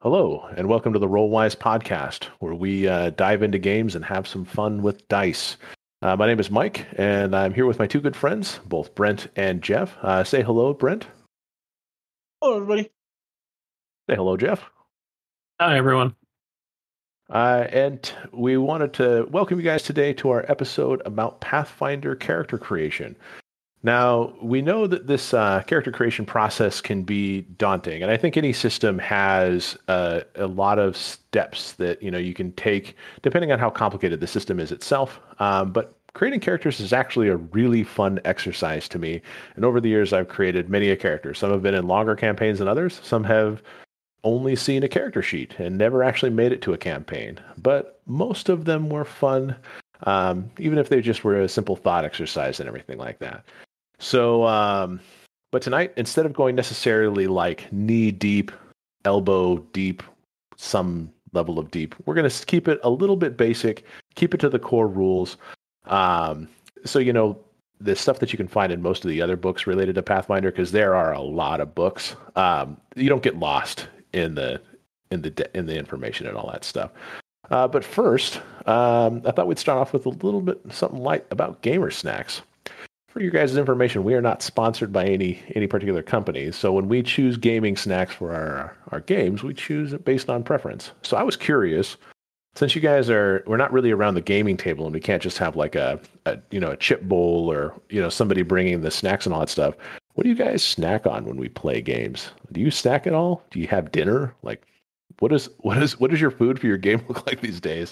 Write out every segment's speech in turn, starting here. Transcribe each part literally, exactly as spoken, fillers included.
Hello, and welcome to the Rollwise podcast, where we uh, dive into games and have some fun with dice. Uh, my name is Mike, and I'm here with my two good friends, both Brent and Jeff. Uh, say hello, Brent. Hello, everybody. Say hello, Jeff. Hi, everyone. Uh, and we wanted to welcome you guys today to our episode about Pathfinder character creation. Now, we know that this uh, character creation process can be daunting, and I think any system has uh, a lot of steps that you know you can take, depending on how complicated the system is itself. Um, but creating characters is actually a really fun exercise to me, and over the years, I've created many a character. Some have been in longer campaigns than others. Some have only seen a character sheet and never actually made it to a campaign, but most of them were fun, um, even if they just were a simple thought exercise and everything like that. So, um, but tonight, instead of going necessarily like knee deep, elbow deep, some level of deep, we're going to keep it a little bit basic, keep it to the core rules. Um, so, you know, the stuff that you can find in most of the other books related to Pathfinder, because there are a lot of books, um, you don't get lost in the, in the, in the information and all that stuff. Uh, but first, um, I thought we'd start off with a little bit something light about gamer snacks. For your guys' information, we are not sponsored by any any particular company. So when we choose gaming snacks for our, our games, we choose it based on preference. So I was curious, since you guys are, we're not really around the gaming table and we can't just have like a, a you know, a chip bowl or, you know, somebody bringing the snacks and all that stuff. What do you guys snack on when we play games? Do you snack at all? Do you have dinner? Like, what is, what is, what does your food for your game look like these days?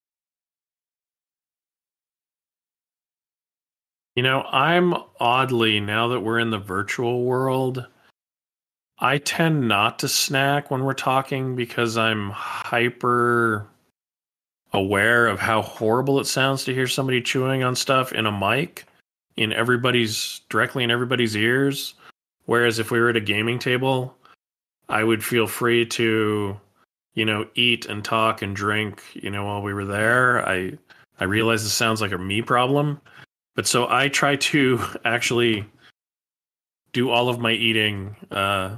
You know, I'm oddly, now that we're in the virtual world, I tend not to snack when we're talking because I'm hyper aware of how horrible it sounds to hear somebody chewing on stuff in a mic in everybody's directly in everybody's ears. Whereas if we were at a gaming table, I would feel free to, you know, eat and talk and drink, you know, while we were there. I I realize this sounds like a me problem. But so I try to actually do all of my eating uh,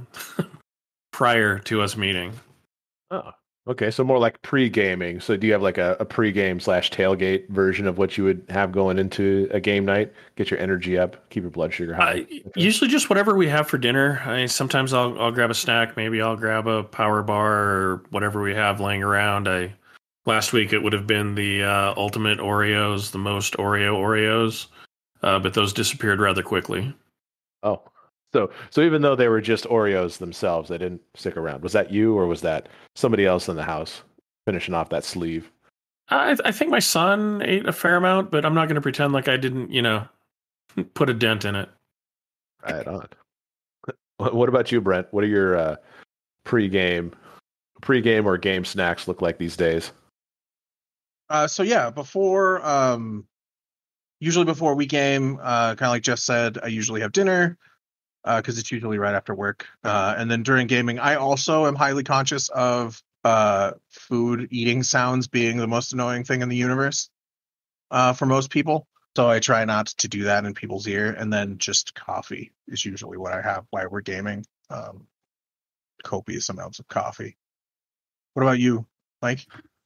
prior to us meeting. Oh, okay. So more like pre-gaming. So do you have like a, a pre-game slash tailgate version of what you would have going into a game night? Get your energy up, keep your blood sugar high. I, okay. Usually just whatever we have for dinner. I sometimes I'll I'll grab a snack. Maybe I'll grab a power bar or whatever we have laying around. I last week it would have been the uh, ultimate Oreos, the most Oreo Oreos. Uh, but those disappeared rather quickly. Oh, so so even though they were just Oreos themselves, they didn't stick around. Was that you, or was that somebody else in the house finishing off that sleeve? I, I think my son ate a fair amount, but I'm not going to pretend like I didn't, you know, put a dent in it. Right on. What about you, Brent? What are your uh, pre-game, pre-game or game snacks look like these days? Uh, so yeah, before, um, usually before we game, uh, kind of like Jeff said, I usually have dinner because uh, it's usually right after work. Uh, and then during gaming, I also am highly conscious of uh, food eating sounds being the most annoying thing in the universe uh, for most people. So I try not to do that in people's ear. And then just coffee is usually what I have while we're gaming. Um, copious amounts of coffee. What about you, Mike?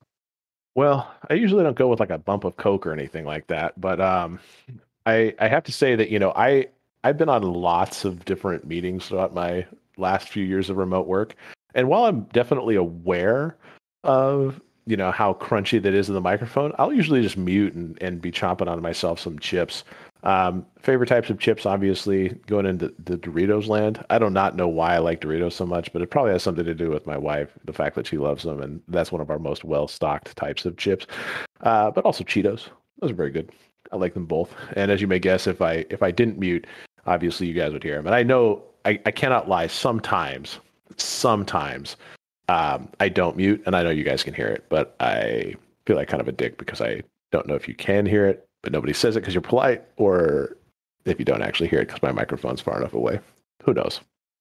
Well, I usually don't go with like a bump of Coke or anything like that, but um, I I have to say that you know I I've been on lots of different meetings throughout my last few years of remote work, and while I'm definitely aware of you know how crunchy that is in the microphone, I'll usually just mute and, and be chomping on myself some chips. Um, favorite types of chips, obviously, going into the Doritos land. I do not know why I like Doritos so much, but it probably has something to do with my wife, the fact that she loves them, and that's one of our most well-stocked types of chips. Uh, but also Cheetos. Those are very good. I like them both. And as you may guess, if I if I didn't mute, obviously you guys would hear them. And I know, I, I cannot lie, sometimes, sometimes um, I don't mute, and I know you guys can hear it, but I feel like kind of a dick because I don't know if you can hear it, but nobody says it because you're polite, or if you don't actually hear it because my microphone's far enough away. Who knows?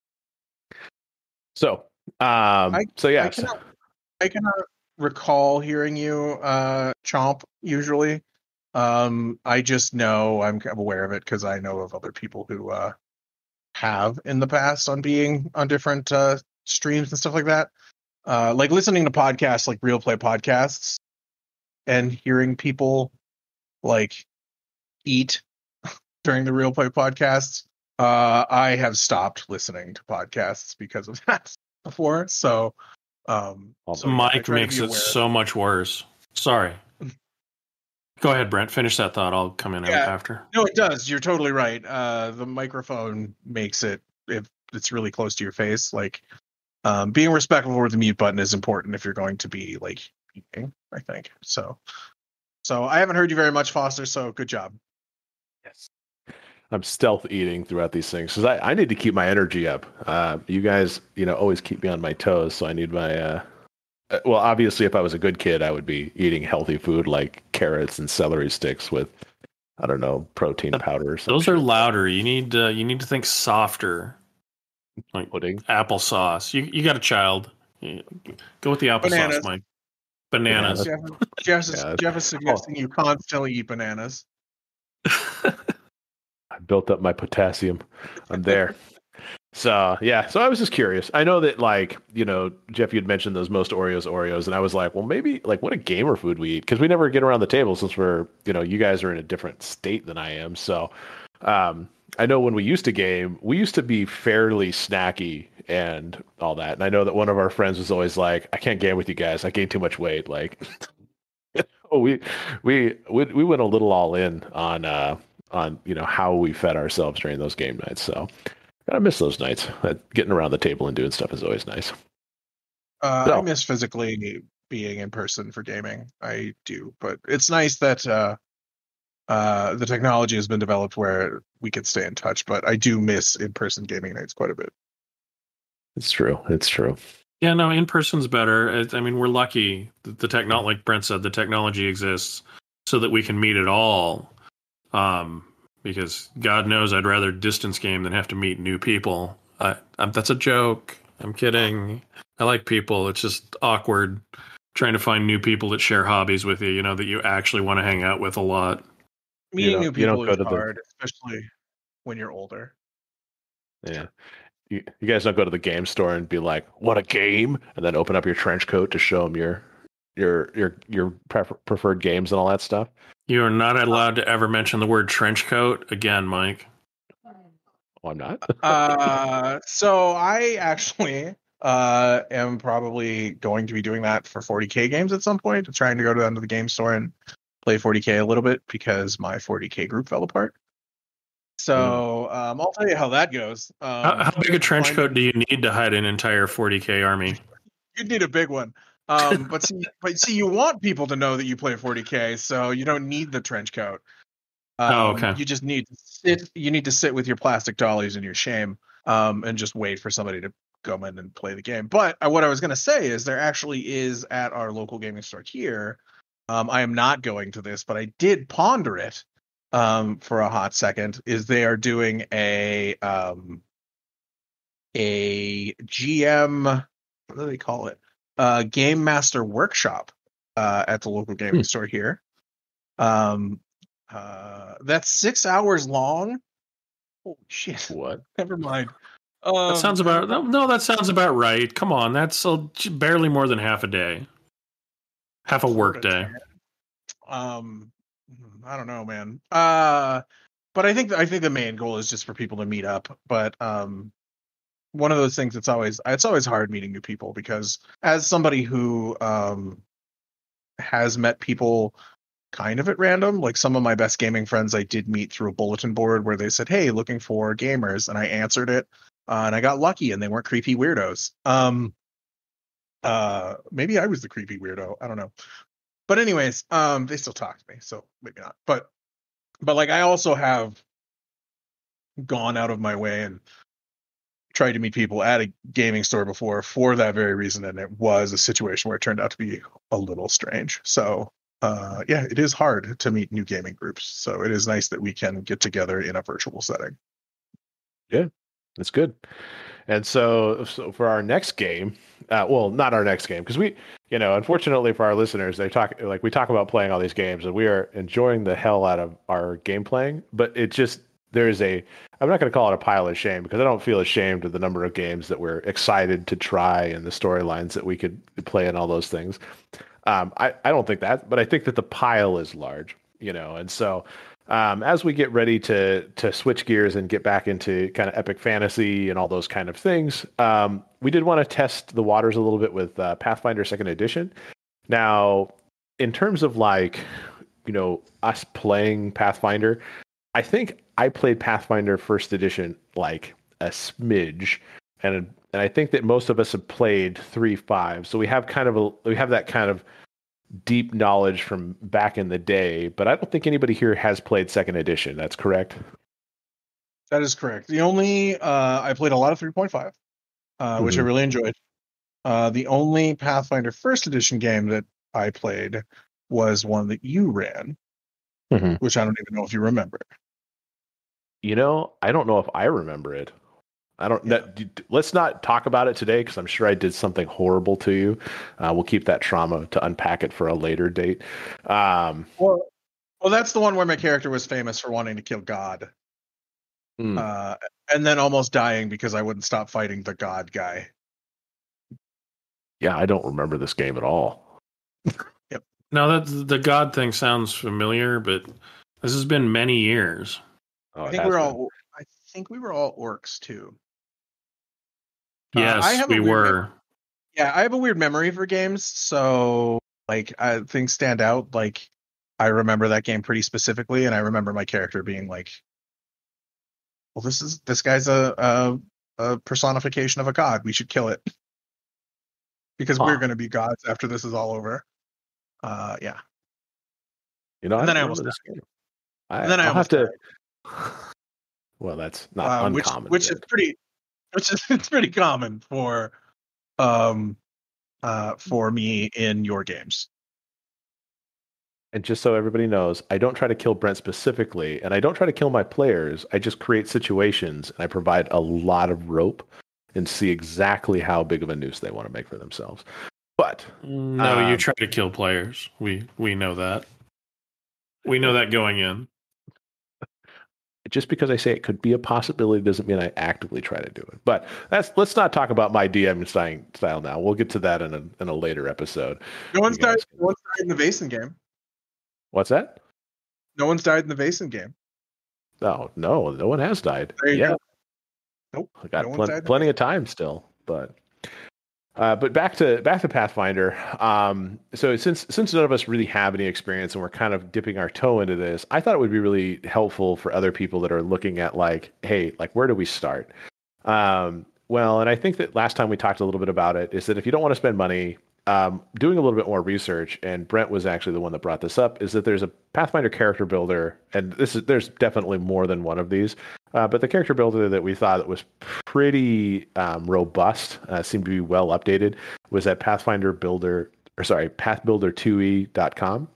So, um, I, so yeah. I cannot, I cannot recall hearing you uh, chomp usually. Um, I just know I'm aware of it because I know of other people who uh, have in the past on being on different uh, streams and stuff like that. uh, like listening to podcasts, like real play podcasts, and hearing people like eat during the real play podcasts. Uh, I have stopped listening to podcasts because of that before. So, um, so yeah, I Mike try to makes be it aware. so much worse. Sorry. Go ahead, Brent. Finish that thought. I'll come in Yeah. after. No, it does. You're totally right. Uh, the microphone makes it, if it's really close to your face, like um, being respectful with the mute button is important if you're going to be like eating, I think. So, so I haven't heard you very much, Foster. So good job. Yes. I'm stealth eating throughout these things because I, I need to keep my energy up. Uh, you guys, you know, always keep me on my toes, so I need my. Uh, uh, well, obviously, if I was a good kid, I would be eating healthy food like carrots and celery sticks with, I don't know, protein powder or something. Those are louder. You need uh, you need to think softer, like Pudding. applesauce. You you got a child. Go with the applesauce, Bananas. Mike. Bananas. Jeff, Jeff, is, Yeah. Jeff is suggesting Oh. you constantly eat bananas. I built up my potassium. I'm there. So yeah, so I was just curious. I know that like, you know, Jeff, you'd mentioned those most Oreos Oreos, and I was like, well, maybe like what a gamer food we eat because we never get around the table since we're, you know, you guys are in a different state than I am. So um, I know when we used to game, we used to be fairly snacky and all that. And I know that one of our friends was always like, I can't game with you guys. I gained too much weight. Like, oh, we we we we went a little all in on uh on you know how we fed ourselves during those game nights. So. I miss those nights. Uh, getting around the table and doing stuff is always nice. Uh, So. I miss physically being in person for gaming. I do, but it's nice that uh, uh, the technology has been developed where we can stay in touch. But I do miss in-person gaming nights quite a bit. It's true. It's true. Yeah, no, in person's better. It, I mean, we're lucky that the technology, like Brent said, the technology exists so that we can meet at all. Um, Because God knows I'd rather distance game than have to meet new people. I, I'm, that's a joke. I'm kidding. I like people. It's just awkward trying to find new people that share hobbies with you, you know, that you actually want to hang out with a lot. Meeting You know, new you people don't go is to the- hard, especially when you're older. Yeah. You, you guys don't go to the game store and be like, what a game? And then open up your trench coat to show them your your your your prefer- preferred games and all that stuff. You are not allowed to ever mention the word trench coat again, Mike. Oh, I'm not. uh, so I actually uh, am probably going to be doing that for forty K games at some point. Trying to go down to the game store and play forty K a little bit because my forty K group fell apart. So mm. um, I'll tell you how that goes. Um, how, how big a trench coat do you need to hide an entire forty K army? You'd need a big one. Um, but see, but see, you want people to know that you play forty K, so you don't need the trench coat. Um, oh, okay. You just need to sit. You need to sit with your plastic dollies and your shame, um, and just wait for somebody to come in and play the game. But uh, what I was going to say is there actually is at our local gaming store here. Um, I am not going to this, but I did ponder it um, for a hot second. Is they are doing a um, a G M. What do they call it? Uh, Game Master Workshop uh, at the local gaming hmm. store here. Um, uh, that's six hours long. Oh shit! What? Never mind. Um, that sounds about no. That sounds about right. Come on, that's a, barely more than half a day. Half a work day. Um, I don't know, man. Uh, but I think I think the main goal is just for people to meet up. But um. One of those things that's always it's always hard meeting new people because as somebody who um, has met people kind of at random, like some of my best gaming friends I did meet through a bulletin board where they said, hey, looking for gamers, and I answered it uh, and I got lucky and they weren't creepy weirdos. Um, uh, maybe I was the creepy weirdo. I don't know. But anyways, um, they still talk to me, so maybe not. But but like I also have gone out of my way and tried to meet people at a gaming store before for that very reason, and it was a situation where it turned out to be a little strange. So uh, yeah, it is hard to meet new gaming groups. So it is nice that we can get together in a virtual setting. Yeah, that's good. And so, so for our next game, uh, well, not our next game, because we, you know, unfortunately for our listeners, they talk like we talk about playing all these games, and we are enjoying the hell out of our game playing, but it just there is a, I'm not going to call it a pile of shame because I don't feel ashamed of the number of games that we're excited to try and the storylines that we could play and all those things. Um, I, I don't think that, but I think that the pile is large, you know, and so um, as we get ready to to switch gears and get back into kind of epic fantasy and all those kind of things, um, we did want to test the waters a little bit with uh, Pathfinder Second Edition. Now, in terms of like, you know, us playing Pathfinder, I think I played Pathfinder First Edition like a smidge, and and I think that most of us have played three five. So we have kind of a we have that kind of deep knowledge from back in the day, but I don't think anybody here has played Second Edition. That's correct. That is correct. The only uh, I played a lot of three point five, uh, mm-hmm. which I really enjoyed. Uh, the only Pathfinder First Edition game that I played was one that you ran, mm-hmm. which I don't even know if you remember. You know, I don't know if I remember it. I don't. Yeah. That, let's not talk about it today because I'm sure I did something horrible to you. Uh, we'll keep that trauma to unpack it for a later date. Um, well, well, that's the one where my character was famous for wanting to kill God, mm. uh, and then almost dying because I wouldn't stop fighting the God guy. Yeah, I don't remember this game at all. Yep. Now that the God thing sounds familiar, but this has been many years. Oh, I think we're been. all. I think we were all orcs too. Yes, uh, I have we were. Mem- yeah, I have a weird memory for games, so like I, things stand out. Like I remember that game pretty specifically, and I remember my character being like, "Well, this is this guy's a a, a personification of a god. We should kill it because huh. we're going to be gods after this is all over." Uh, yeah. You know, and I then I almost this died. game. I, and then I I'll almost have to. Died. Well, that's not um, uncommon. Which, which is pretty, which is it's pretty common for, um, uh, for me in your games. And just so everybody knows, I don't try to kill Brent specifically, and I don't try to kill my players. I just create situations, and I provide a lot of rope and see exactly how big of a noose they want to make for themselves. But no, um, you try to kill players. We we know that. We know that going in. Just because I say it could be a possibility doesn't mean I actively try to do it. But that's let's not talk about my D M style now. We'll get to that in a in a later episode. No one's died. No one's died in the Vaesen game. What's that? No one's died in the Vaesen game. No, no, no one has died. There you yeah. go. Nope. I got no pl- plenty of time still, but. Uh, but back to back to Pathfinder. Um, so since since none of us really have any experience and we're kind of dipping our toe into this, I thought it would be really helpful for other people that are looking at like, hey, like where do we start? Um, well, and I think that last time we talked a little bit about it is that if you don't want to spend money, um, doing a little bit more research, and Brent was actually the one that brought this up, is that there's a Pathfinder character builder, and this is there's definitely more than one of these. Uh, but the character builder that we thought was pretty um, robust, uh, seemed to be well updated, was at Pathfinder Builder, or sorry, path builder two e dot com.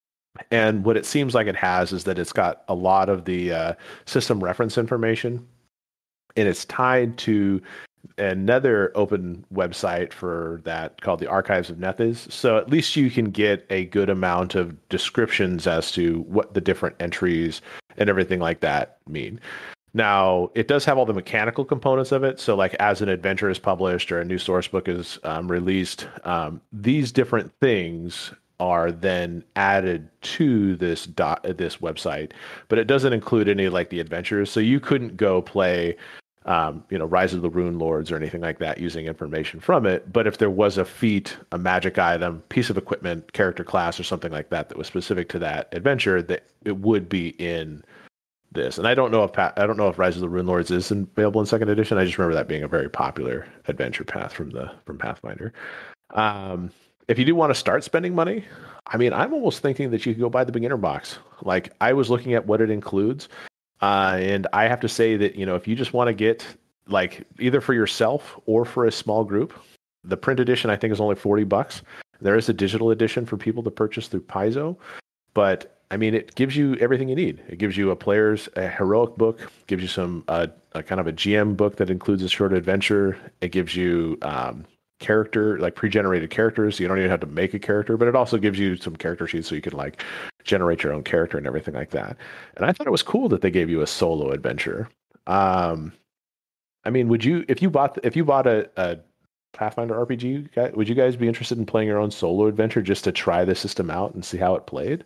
And what it seems like it has is that it's got a lot of the uh, system reference information, and it's tied to another open website for that called the Archives of Nethys. So at least you can get a good amount of descriptions as to what the different entries and everything like that mean. Now, it does have all the mechanical components of it. So like as an adventure is published or a new source book is um, released, um, these different things are then added to this dot, this website, but it doesn't include any like the adventures. So you couldn't go play Um, you know, Rise of the Rune Lords or anything like that using information from it. But if there was a feat, a magic item, piece of equipment, character class, or something like that that was specific to that adventure, that it would be in this. And I don't know if pa- I don't know if Rise of the Rune Lords is available in second edition. I just remember that being a very popular adventure path from the from Pathfinder. Um, if you do want to start spending money, I mean, I'm almost thinking that you could go buy the beginner box. Like I was looking at what it includes. Uh, and I have to say that, you know, if you just want to get like either for yourself or for a small group, the print edition, I think, is only forty bucks. There is a digital edition for people to purchase through Paizo. But I mean, it gives you everything you need. It gives you a player's a heroic book, gives you some uh, a kind of a G M book that includes a short adventure. It gives you um, character, like pre-generated characters. So you don't even have to make a character, but it also gives you some character sheets so you can like generate your own character and everything like that. And I thought it was cool that they gave you a solo adventure. Um, I mean, would you, if you bought, if you bought a, a Pathfinder R P G, would you guys be interested in playing your own solo adventure just to try the system out and see how it played?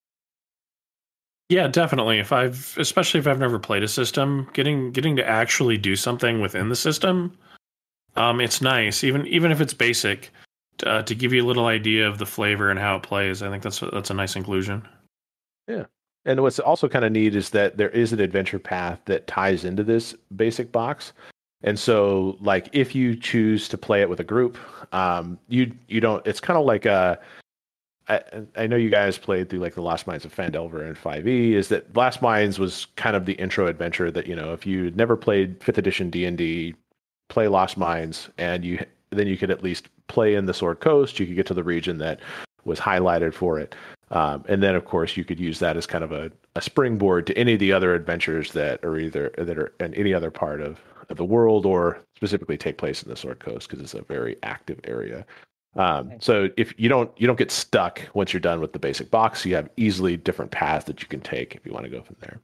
Yeah, definitely. If I've, especially if I've never played a system, getting getting to actually do something within the system, um, it's nice. Even even if it's basic, uh, to give you a little idea of the flavor and how it plays. I think that's that's a nice inclusion. Yeah. And what's also kind of neat is that there is an adventure path that ties into this basic box. And so, like, if you choose to play it with a group, um, you you don't. It's kind of like a. I, I know you guys played through like the Lost Mines of Phandelver and five E. Is that Lost Mines was kind of the intro adventure that, you know, if you never played fifth edition D and D, play Lost Mines, and you then you could at least play in the Sword Coast. You could get to the region that was highlighted for it. Um, and then, of course, you could use that as kind of a, a springboard to any of the other adventures that are either that are in any other part of, of the world, or specifically take place in the Sword Coast, because it's a very active area. Um, so if you don't you don't get stuck once you're done with the basic box, you have easily different paths that you can take if you want to go from there.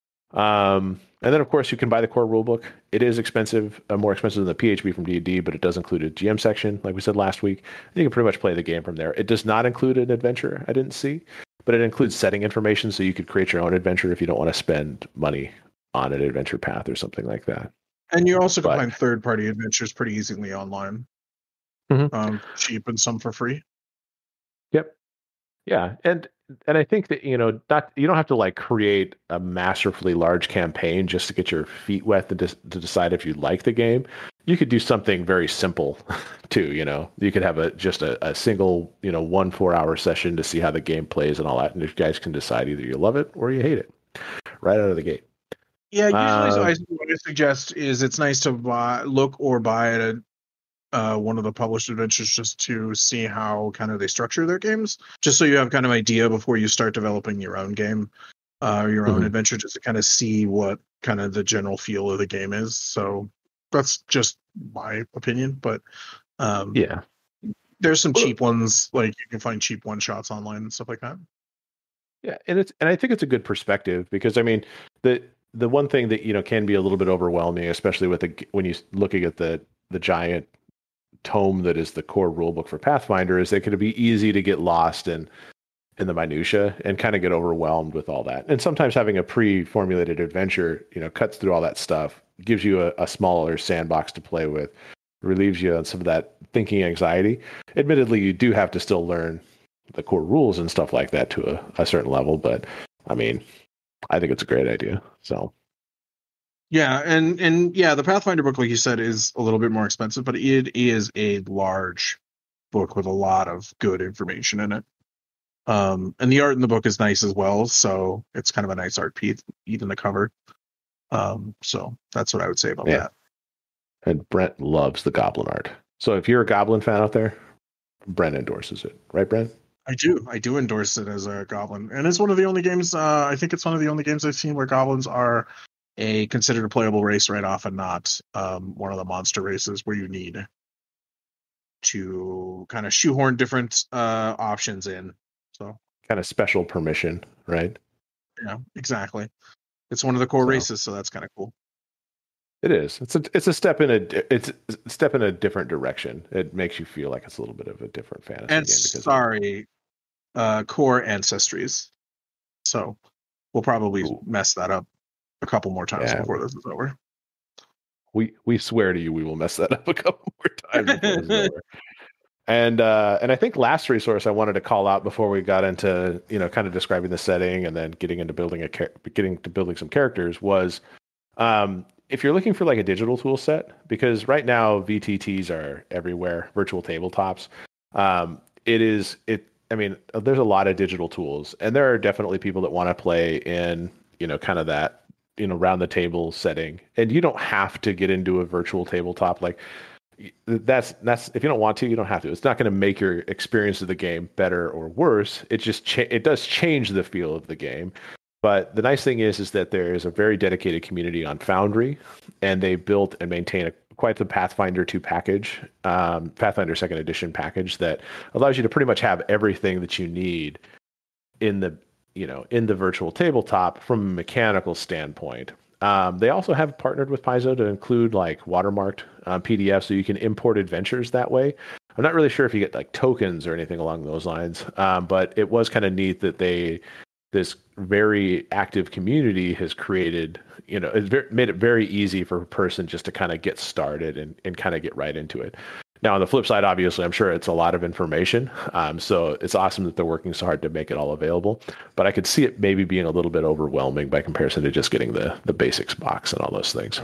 Um, and then, of course, you can buy the core rulebook. It is expensive, uh, more expensive than the P H B from D and D, but it does include a G M section, like we said last week. And you can pretty much play the game from there. It does not include an adventure, I didn't see, but it includes setting information, so you could create your own adventure if you don't want to spend money on an adventure path or something like that. And you also can But- find third-party adventures pretty easily online, Mhm. um, cheap and some for free. Yep. Yeah, and and I think that, you know, not you don't have to like create a masterfully large campaign just to get your feet wet to, de- to decide if you like the game. You could do something very simple too. You know, you could have a just a, a single, you know, one four hour session to see how the game plays and all that, and you guys can decide either you love it or you hate it right out of the gate. Yeah, usually Uh, so I, what I suggest is it's nice to buy, look or buy at a, uh, one of the published adventures just to see how kind of they structure their games, just so you have kind of idea before you start developing your own game, uh, your own Mhm. adventure, just to kind of see what kind of the general feel of the game is. So that's just my opinion, but um, Yeah. there's some Well- cheap ones, like you can find cheap one shots online and stuff like that. Yeah, and it's and I think it's a good perspective, because I mean the the one thing that, you know, can be a little bit overwhelming, especially with the when you looking at the the giant tome that is the core rulebook for Pathfinder, is that it could be easy to get lost in in the minutia and kind of get overwhelmed with all that. And sometimes having a pre-formulated adventure, you know, cuts through all that stuff, gives you a, a smaller sandbox to play with, relieves you on some of that thinking anxiety. Admittedly, you do have to still learn the core rules and stuff like that to a, a certain level, but I mean, I think it's a great idea. So Yeah, and and yeah, the Pathfinder book, like you said, is a little bit more expensive, but it is a large book with a lot of good information in it. Um, and the art in the book is nice as well, so it's kind of a nice art piece, even the cover. Um, so that's what I would say about Yeah. that. and Brent loves the Goblin art. So if you're a Goblin fan out there, Brent endorses it, right, Brent? I do, I do endorse it as a goblin, and it's one of the only games. Uh, I think it's one of the only games I've seen where goblins are a considered a playable race right off, and not um, one of the monster races where you need to kind of shoehorn different uh, options in. So, Kind of special permission, right? yeah, exactly. It's one of the core So- races, so that's kind of cool. It is. It's a it's a step in a it's a step in a different direction. It makes you feel like it's a little bit of a different fantasy And game because of- sorry, uh, core ancestries. So we'll probably Ooh. mess that up a couple more times Yeah. before this is over. we we swear to you we will mess that up a couple more times before this is over. And uh, and I think last resource I wanted to call out before we got into, you know, kind of describing the setting and then getting into building a char- getting to building some characters was, um, if you're looking for like a digital tool set, because right now V T Ts are everywhere, virtual tabletops. Um, it is it. I mean, there's a lot of digital tools, and there are definitely people that want to play in, you know, kind of that, you know, round the table setting, and you don't have to get into a virtual tabletop. Like that's that's if you don't want to, you don't have to. It's not going to make your experience of the game better or worse. It just cha- it does change the feel of the game. But the nice thing is, is that there is a very dedicated community on Foundry, and they built and maintain a quite the Pathfinder two package, um, Pathfinder second edition package that allows you to pretty much have everything that you need in the you know in the virtual tabletop from a mechanical standpoint. Um, they also have partnered with Paizo to include like watermarked uh, P D Fs, so you can import adventures that way. I'm not really sure if you get like tokens or anything along those lines, um, but it was kind of neat that they this very active community has created, you know, it's very, made it very easy for a person just to kind of get started and, and kind of get right into it. Now, on the flip side, obviously, I'm sure it's a lot of information. Um, so it's awesome that they're working so hard to make it all available. But I could see it maybe being a little bit overwhelming by comparison to just getting the, the basics box and all those things.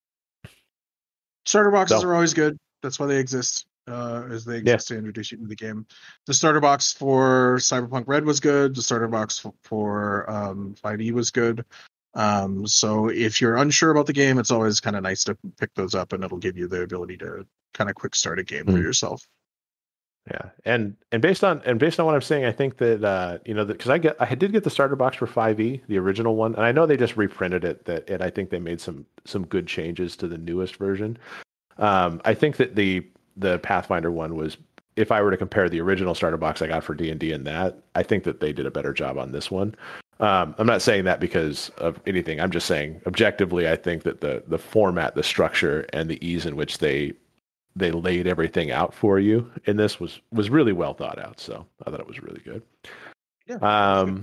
Starter boxes So, are always good. That's why they exist, uh, as they Yeah. exist to introduce you to the game. The starter box for Cyberpunk Red was good. The starter box for, for um, five E was good. Um, so if you're unsure about the game, it's always kind of nice to pick those up, and it'll give you the ability to kind of quick start a game for Mhm. yourself. Yeah, and and based on and based on what I'm saying, I think that uh, you know, because I get I did get the starter box for five E, the original one, and I know they just reprinted it. That and I think they made some some good changes to the newest version. Um, I think that the the Pathfinder one was, if I were to compare the original starter box I got for D and D and that, I think that they did a better job on this one. Um, I'm not saying that because of anything. I'm just saying objectively, I think that the the format, the structure, and the ease in which they they laid everything out for you in this was was really well thought out. So I thought it was really good. Yeah. Um,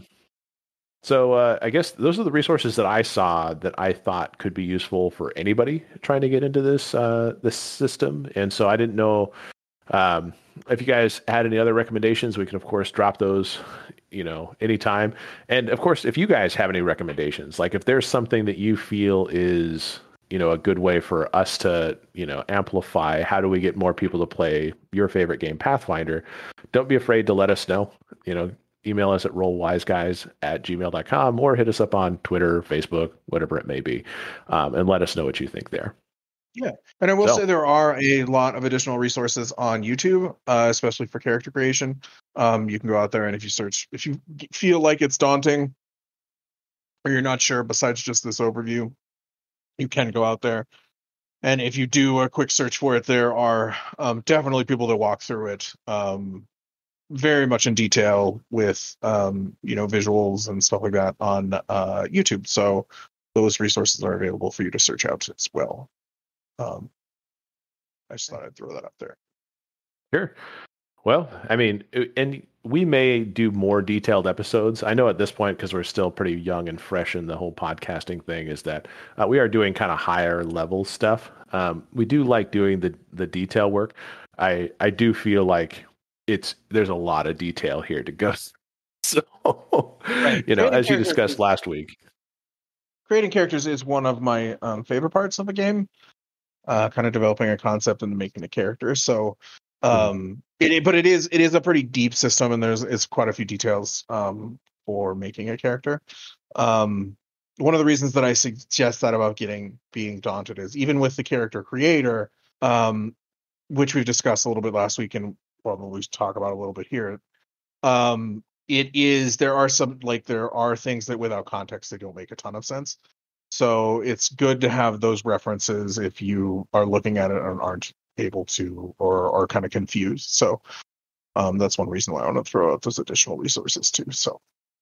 so uh, I guess those are the resources that I saw that I thought could be useful for anybody trying to get into this uh, this system. And so I didn't know um, if you guys had any other recommendations. We can of course drop those, you know, anytime. And of course, if you guys have any recommendations, like if there's something that you feel is, you know, a good way for us to, you know, amplify, how do we get more people to play your favorite game, Pathfinder? Don't be afraid to let us know. You know, email us at rollwiseguys at gmail dot com or hit us up on Twitter, Facebook, whatever it may be, um, and let us know what you think there. Yeah, and I will So- say there are a lot of additional resources on YouTube, uh, especially for character creation. Um, you can go out there, and if you search, if you feel like it's daunting or you're not sure, besides just this overview, you can go out there. And if you do a quick search for it, there are um, definitely people that walk through it um, very much in detail with um, you know, visuals and stuff like that on uh, YouTube. So those resources are available for you to search out as well. Um, I just thought I'd throw that up there. Sure. Well, I mean, and we may do more detailed episodes. I know at this point, because we're still pretty young and fresh in the whole podcasting thing, is that uh, we are doing kind of higher level stuff. Um, we do like doing the the detail work. I I do feel like it's there's a lot of detail here to go. So, Right. you know, Creating as you characters discussed is- last week. Creating characters is one of my um, favorite parts of a game. Uh, kind of developing a concept and making a character. So, um, it, it- but it is it is a pretty deep system, and there's it's quite a few details um, for making a character. Um, one of the reasons that I suggest that about getting being daunted is even with the character creator, um, which we've discussed a little bit last week, and probably talk about a little bit here. Um, it is there are some like there are things that without context they don't make a ton of sense. So it's good to have those references if you are looking at it and aren't able to or are kind of confused. So um, that's one reason why I want to throw out those additional resources too. So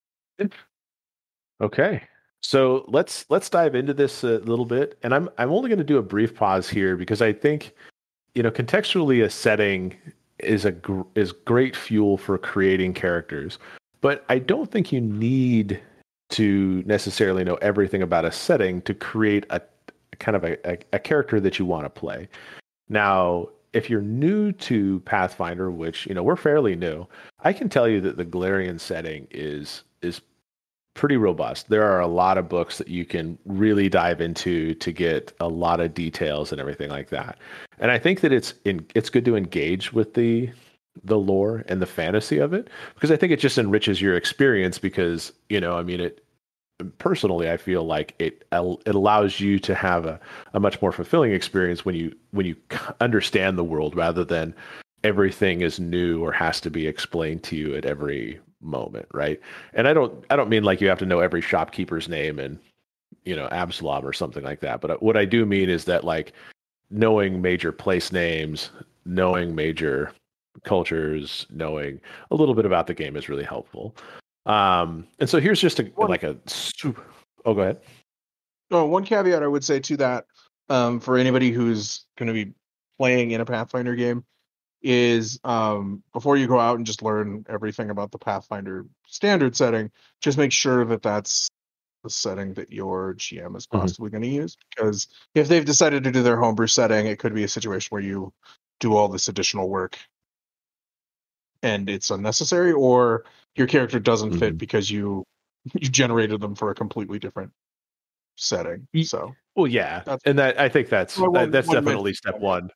Okay. So let's let's dive into this a little bit, and I'm I'm only going to do a brief pause here because I think, you know, contextually a setting is a gr- is great fuel for creating characters, but I don't think you need to necessarily know everything about a setting to create a kind of a, a, a character that you want to play. Now, if you're new to Pathfinder, which, you know, we're fairly new, I can tell you that the Galarian setting is is pretty robust. There are a lot of books that you can really dive into to get a lot of details and everything like that. And I think that it's in, it's good to engage with the the lore and the fantasy of it, because I think it just enriches your experience because, you know, I mean, it personally, I feel like it it allows you to have a, a much more fulfilling experience when you when you understand the world rather than everything is new or has to be explained to you at every moment, right? And I don't I don't mean like you have to know every shopkeeper's name and, you know, Absalom or something like that. But what I do mean is that, like, knowing major place names, knowing major cultures, knowing a little bit about the game is really helpful. Um, and so here's just a, One, like a super, oh, go ahead. oh, one caveat I would say to that, um, for anybody who's going to be playing in a Pathfinder game, is um, before you go out and just learn everything about the Pathfinder standard setting, just make sure that that's the setting that your G M is possibly mm-hmm. going to use. Because if they've decided to do their homebrew setting, it could be a situation where you do all this additional work and it's unnecessary, or your character doesn't mm-hmm. fit because you you generated them for a completely different setting. So, well, yeah, and that I think that's well, that, that's definitely step one.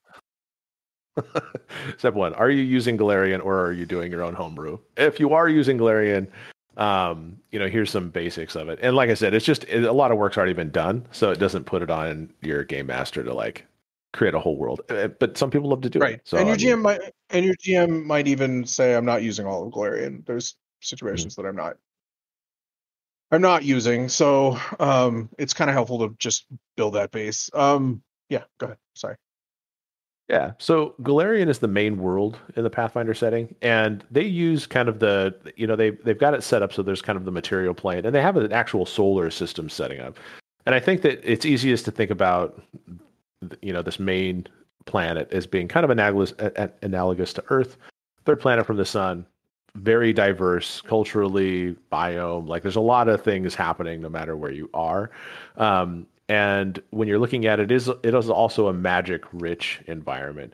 Step one: are you using Golarion, or are you doing your own homebrew? If you are using Golarion, um, you know, here's some basics of it. And like I said, it's just it, a lot of work's already been done, so it doesn't put it on your game master to like create a whole world. But some people love to do right. it. So, and your I G M mean, might and your G M might even say, "I'm not using all of Golarion." There's situations mm-hmm. that I'm not. I'm not using, so um, it's kind of helpful to just build that base. Um, yeah, go ahead. Sorry. Yeah, so Golarion is the main world in the Pathfinder setting, and they use kind of the, you know, they they've got it set up so there's kind of the material plane, and they have an actual solar system setting up. And I think that it's easiest to think about, you know, this main planet as being kind of analogous analogous to Earth, third planet from the sun, very diverse culturally, biome. Like there's a lot of things happening no matter where you are. Um, And when you're looking at it, it is it is also a magic-rich environment.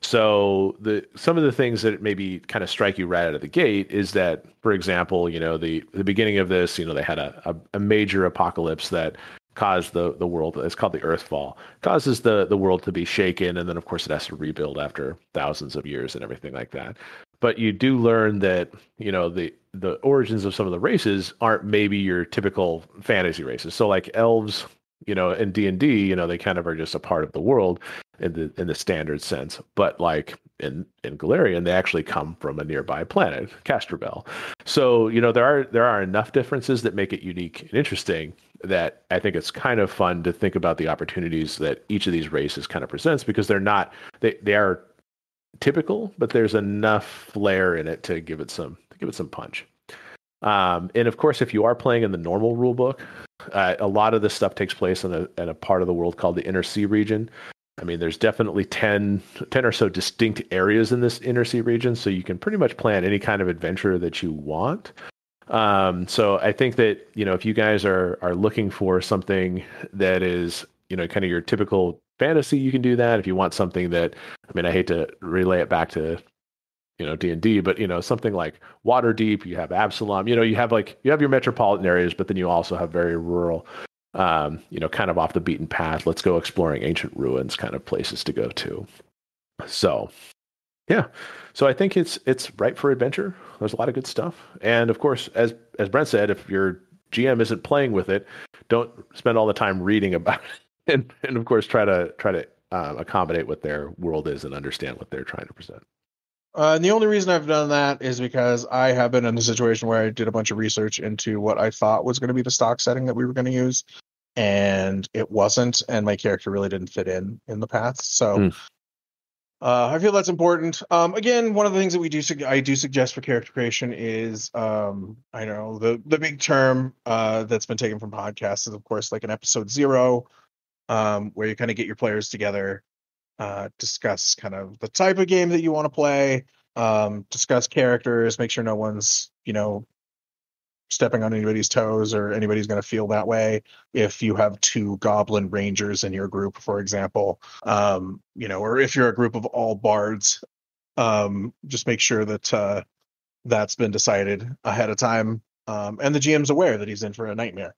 So the some of the things that maybe kind of strike you right out of the gate is that, for example, you know, the the beginning of this, you know, they had a, a, a major apocalypse that caused the the world. It's called the Earthfall, causes the the world to be shaken, and then of course it has to rebuild after thousands of years and everything like that. But you do learn that, you know, the the origins of some of the races aren't maybe your typical fantasy races. So like elves, you know, in D and D, you know, they kind of are just a part of the world in the in the standard sense. But like in in Golarion, they actually come from a nearby planet, Castrovel. So, you know, there are there are enough differences that make it unique and interesting that I think it's kind of fun to think about the opportunities that each of these races kind of presents, because they're not they they are typical, but there's enough flair in it to give it some to give it some punch. Um, and of course, if you are playing in the normal rule book, uh, a lot of this stuff takes place in a, in a part of the world called the Inner Sea region. I mean, there's definitely ten, ten or so distinct areas in this Inner Sea region, so you can pretty much plan any kind of adventure that you want. Um, so I think that, you know, if you guys are are looking for something that is, you know, kind of your typical fantasy, you can do that. If you want something that, I mean, I hate to relay it back to, you know, D and D, but, you know, something like Waterdeep, you have Absalom, you know, you have like, you have your metropolitan areas, but then you also have very rural, um, you know, kind of off the beaten path. Let's go exploring ancient ruins kind of places to go to. So, yeah. So I think it's, it's ripe for adventure. There's a lot of good stuff. And of course, as, as Brent said, if your G M isn't playing with it, don't spend all the time reading about it. And, and of course, try to, try to uh, accommodate what their world is and understand what they're trying to present. Uh, and the only reason I've done that is because I have been in the situation where I did a bunch of research into what I thought was going to be the stock setting that we were going to use, and it wasn't, and my character really didn't fit in in the paths. So mm. uh, I feel that's important. Um, again, one of the things that we do I do suggest for character creation is, um, I know the the big term uh, that's been taken from podcasts is, of course, like an episode zero, um, where you kind of get your players together. Uh, discuss kind of the type of game that you want to play, um, discuss characters, make sure no one's, you know, stepping on anybody's toes or anybody's going to feel that way. If you have two goblin rangers in your group, for example, um, you know, or if you're a group of all bards, um, just make sure that uh, that's been decided ahead of time. Um, and the G M's aware that he's in for a nightmare.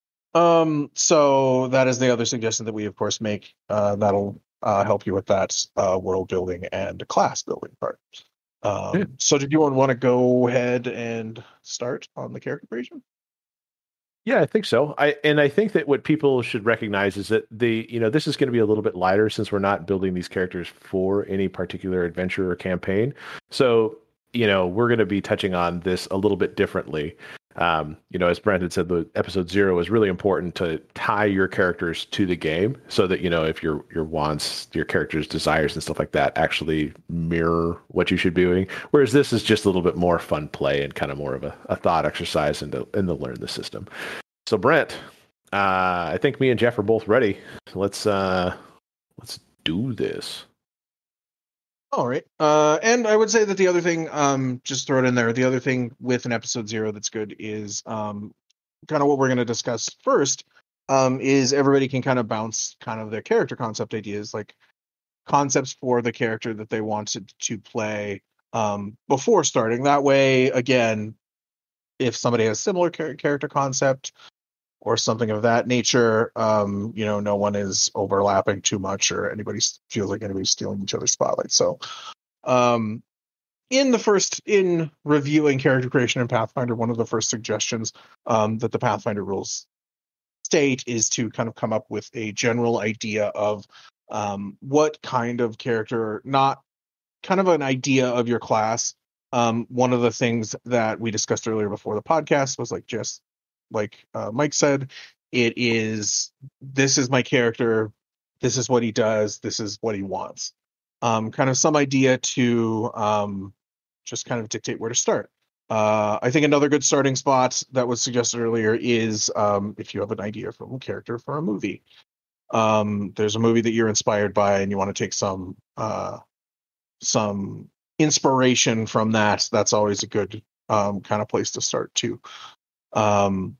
Um, so that is the other suggestion that we, of course, make. Uh, that'll Uh, help you with that uh, world building and class building part. Um, yeah. So did you want to go ahead and start on the character creation? Yeah, I think so. I and I think that what people should recognize is that the, you know, this is going to be a little bit lighter since we're not building these characters for any particular adventure or campaign. So, you know, we're going to be touching on this a little bit differently. Um, you know, as Brandon said, the episode zero is really important to tie your characters to the game so that, you know, if your your wants, your character's desires and stuff like that actually mirror what you should be doing. Whereas this is just a little bit more fun play and kind of more of a, a thought exercise and to, and to learn the system. So Brent, uh, I think me and Jeff are both ready. So let's uh, let's do this. All right. Uh, and I would say that the other thing, um, just throw it in there. The other thing with an episode zero that's good is um, kind of what we're going to discuss first. Um, is everybody can kind of bounce kind of their character concept ideas, like concepts for the character that they wanted to play um, before starting. That way, again, if somebody has similar char- character concept or something of that nature, um, you know, no one is overlapping too much or anybody feels like anybody's stealing each other's spotlight. So, um, in the first, in reviewing character creation in Pathfinder, one of the first suggestions um, that the Pathfinder rules state is to kind of come up with a general idea of um, what kind of character, not kind of an idea of your class. Um, one of the things that we discussed earlier before the podcast was like just like uh, Mike said, it is, this is my character, this is what he does, this is what he wants. Um, kind of some idea to um, just kind of dictate where to start. Uh, I think another good starting spot that was suggested earlier is um, if you have an idea for a character for a movie. Um, there's a movie that you're inspired by and you want to take some uh, some inspiration from that. That's always a good um, kind of place to start too. Um,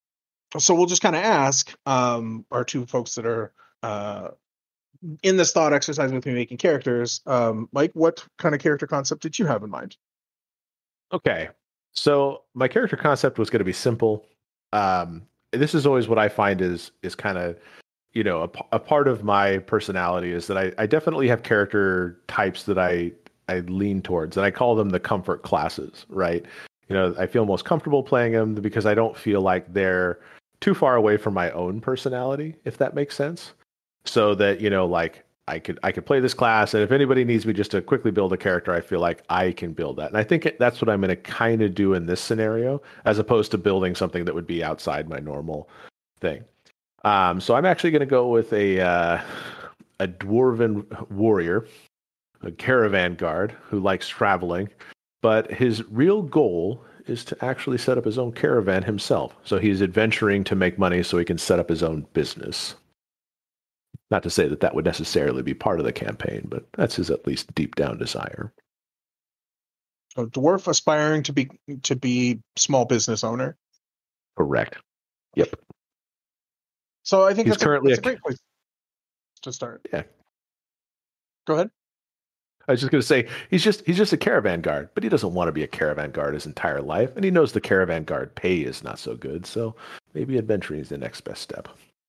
so we'll just kind of ask um, our two folks that are uh, in this thought exercise with me making characters. Um, Mike, what kind of character concept did you have in mind? Okay. So my character concept was going to be simple. Um, this is always what I find is is kind of, you know, a, a part of my personality is that I, I definitely have character types that I I lean towards, and I call them the comfort classes, right? You know, I feel most comfortable playing them because I don't feel like they're too far away from my own personality, if that makes sense. So that, you know, like I could I could play this class, and if anybody needs me just to quickly build a character, I feel like I can build that. And I think that's what I'm going to kind of do in this scenario, as opposed to building something that would be outside my normal thing. Um, so I'm actually going to go with a uh, a dwarven warrior, a caravan guard who likes traveling, but his real goal is to actually set up his own caravan himself. So he's adventuring to make money so he can set up his own business. Not to say that that would necessarily be part of the campaign, but that's his at least deep down desire. A dwarf aspiring to be to be small business owner. Correct. Yep. So I think He's that's, currently a, that's a, a great place to start. Yeah. Go ahead. I was just going to say he's just he's just a caravan guard, but he doesn't want to be a caravan guard his entire life, and he knows the caravan guard pay is not so good. So maybe adventuring is the next best step.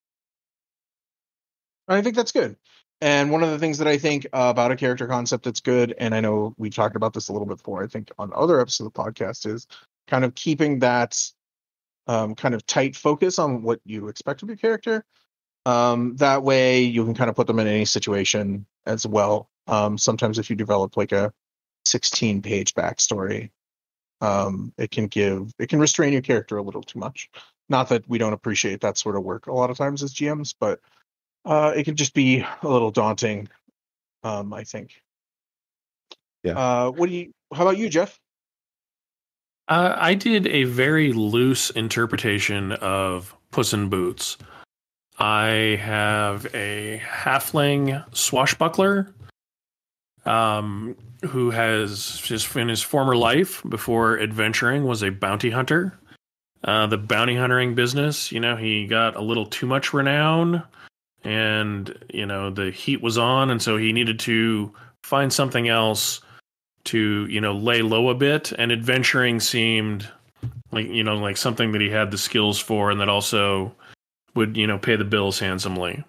I think that's good. And one of the things that I think uh, about a character concept that's good, and I know we talked about this a little bit before, I think on other episodes of the podcast, is kind of keeping that um, kind of tight focus on what you expect of your character. Um, that way you can kind of put them in any situation as well. Um, sometimes if you develop like a sixteen page backstory, um, it can give, it can restrain your character a little too much. Not that we don't appreciate that sort of work a lot of times as G Ms, but uh, it can just be a little daunting, um, I think. Yeah. Uh, what do you, how about you, Jeff? Uh, I did a very loose interpretation of Puss in Boots. I have a halfling swashbuckler um, who has just in his former life before adventuring was a bounty hunter. Uh, the bounty hunting business, you know, he got a little too much renown, and you know the heat was on, and so he needed to find something else to, you know, lay low a bit. And adventuring seemed like, you know, like something that he had the skills for, and that also would, you know, pay the bills handsomely.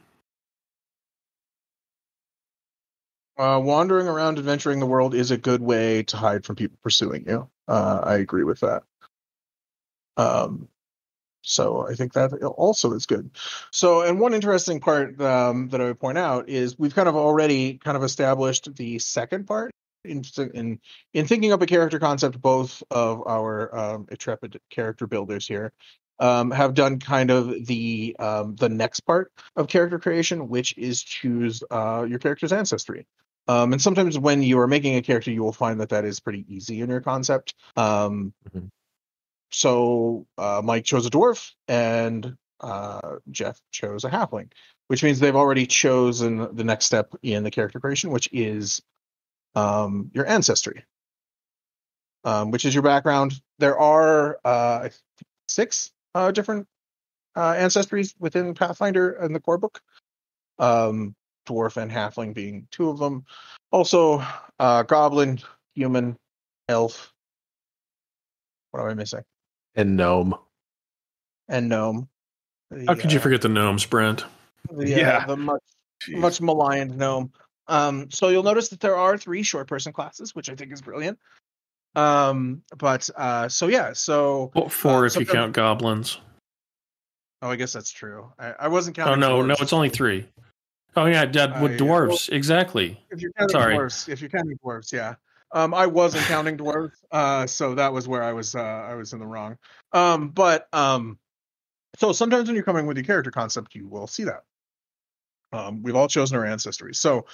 Uh, wandering around, adventuring the world is a good way to hide from people pursuing you. Uh, I agree with that. Um, so I think that also is good. So, and one interesting part um, that I would point out is we've kind of already kind of established the second part in in in thinking up a character concept, both of our um, intrepid character builders here um, have done kind of the um, the next part of character creation, which is choose uh, your character's ancestry. Um, and sometimes when you are making a character, you will find that that is pretty easy in your concept. Um, Mhm. So uh, Mike chose a dwarf, and uh, Jeff chose a halfling, which means they've already chosen the next step in the character creation, which is um, your ancestry, um, which is your background. There are uh, six uh, different uh, ancestries within Pathfinder in the core book. Um, dwarf and halfling being two of them. Also, uh, goblin, human, elf. What am I missing? And gnome. And gnome. How The could you uh, forget the gnomes, Brent? the uh, Yeah. the much Jeez. much maligned gnome. Um, so you'll notice that there are three short person classes, which I think is brilliant. Um, but uh, so yeah, so Well, four um, if you sometimes- count goblins. oh, I guess that's true. I, I wasn't Oh counting. no, no, dwarves. it's only three. Oh yeah, Dad, with I, uh, well, dwarves, exactly. if you're counting Sorry. dwarves, if you're counting dwarves, yeah. Um, I wasn't counting dwarves, uh, so that was where I was. Uh, I was in the wrong. Um, but um, so sometimes when you're coming with your character concept, you will see that. Um, we've all chosen our ancestry. So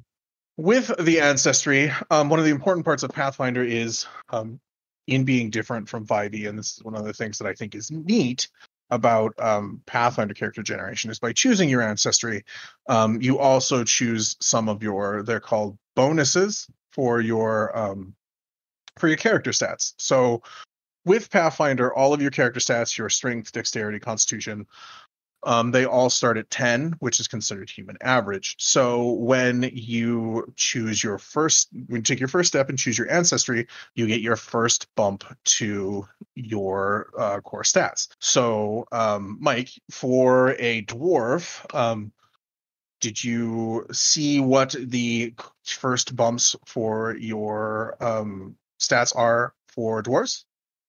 with the ancestry, um, one of the important parts of Pathfinder is um, in being different from five e, and this is one of the things that I think is neat about um, Pathfinder character generation, is by choosing your ancestry, um, you also choose some of your, they're called bonuses for your um, for your character stats. So with Pathfinder, all of your character stats, your strength, dexterity, constitution, um, they all start at ten, which is considered human average. So when you choose your first, when you take your first step and choose your ancestry, you get your first bump to your uh, core stats. So, um, Mike, for a dwarf, um, did you see what the first bumps for your um, stats are for dwarves?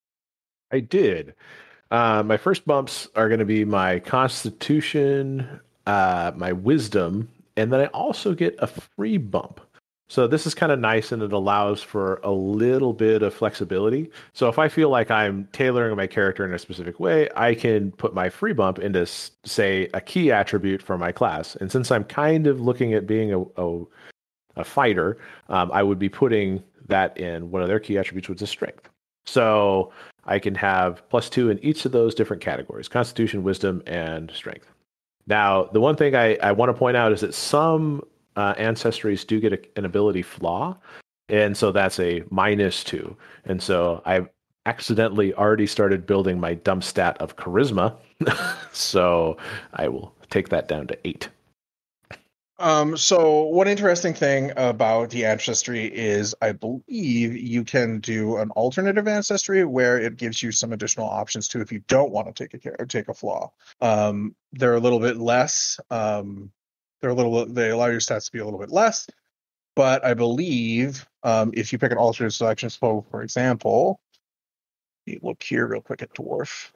I did. Uh, my first bumps are going to be my constitution, uh, my wisdom, and then I also get a free bump. So this is kind of nice, and it allows for a little bit of flexibility. So if I feel like I'm tailoring my character in a specific way, I can put my free bump into, say, a key attribute for my class. And since I'm kind of looking at being a, a, a fighter, um, I would be putting that in one of their key attributes, which is strength. So I can have plus two in each of those different categories: constitution, wisdom, and strength. Now, the one thing I, I want to point out is that some uh, ancestries do get a, an ability flaw, and so that's a minus two. And so I've accidentally already started building my dump stat of charisma, so I will take that down to eight. Um, so one interesting thing about the ancestry is I believe you can do an alternative ancestry where it gives you some additional options too if you don't want to take a care take a flaw. Um, they're a little bit less. Um, they're a little. They allow your stats to be a little bit less, but I believe um, if you pick an alternate selection, so for example, look here real quick at dwarf.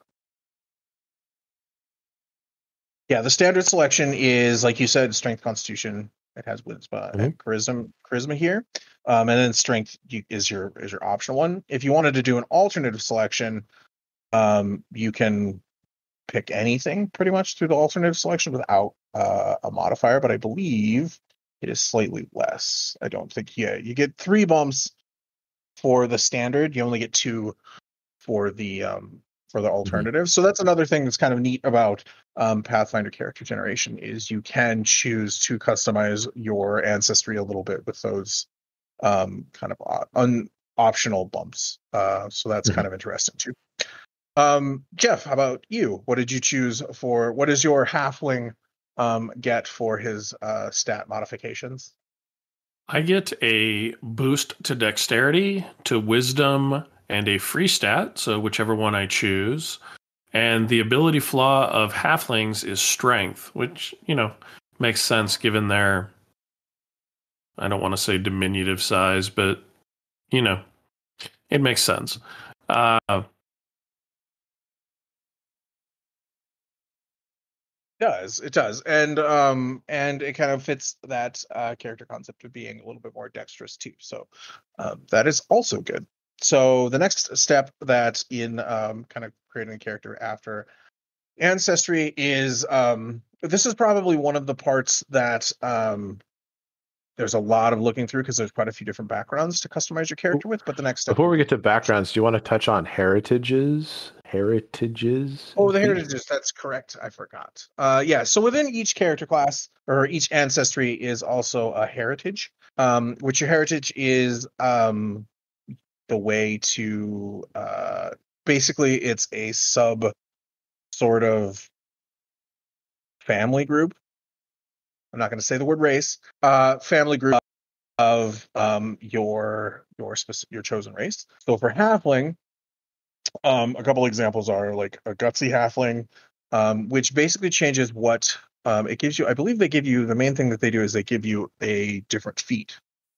Yeah, the standard selection is, like you said, strength, constitution. It has wisdom Mhm. and charisma, charisma here, um, and then strength you, is your is your optional one. If you wanted to do an alternative selection, um, you can pick anything pretty much through the alternative selection without uh, a modifier. But I believe it is slightly less. I don't think. Yeah, you get three bumps for the standard. You only get two for the um, for the alternative. So that's another thing that's kind of neat about um, Pathfinder character generation is you can choose to customize your ancestry a little bit with those um, kind of uh, un- optional bumps. Uh, so that's Mhm. kind of interesting too. Um, Jeff, how about you? What did you choose for? What does your halfling um, get for his uh, stat modifications? I get a boost to dexterity, to wisdom, and a free stat, so whichever one I choose. And the ability flaw of halflings is strength, which, you know, makes sense given their, I don't want to say diminutive size, but, you know, it makes sense. Uh, does. It does. And um and it kind of fits that uh character concept of being a little bit more dexterous too. So um that is also good. So the next step that in um kind of creating a character after ancestry is um this is probably one of the parts that um there's a lot of looking through because there's quite a few different backgrounds to customize your character with. But the next step Before we get to backgrounds, do you want to touch on heritages? Heritages? Oh, the heritages. That's correct. I forgot. Uh, yeah. So within each character class or each ancestry is also a heritage, um, which your heritage is um, the way to uh, basically it's a sub sort of family group. I'm not going to say the word race. Uh, family group of um, your your specific your chosen race. So for halfling, Um, a couple examples are like a gutsy halfling, um, which basically changes what um, it gives you. I believe they give you the main thing that they do is they give you a different feat.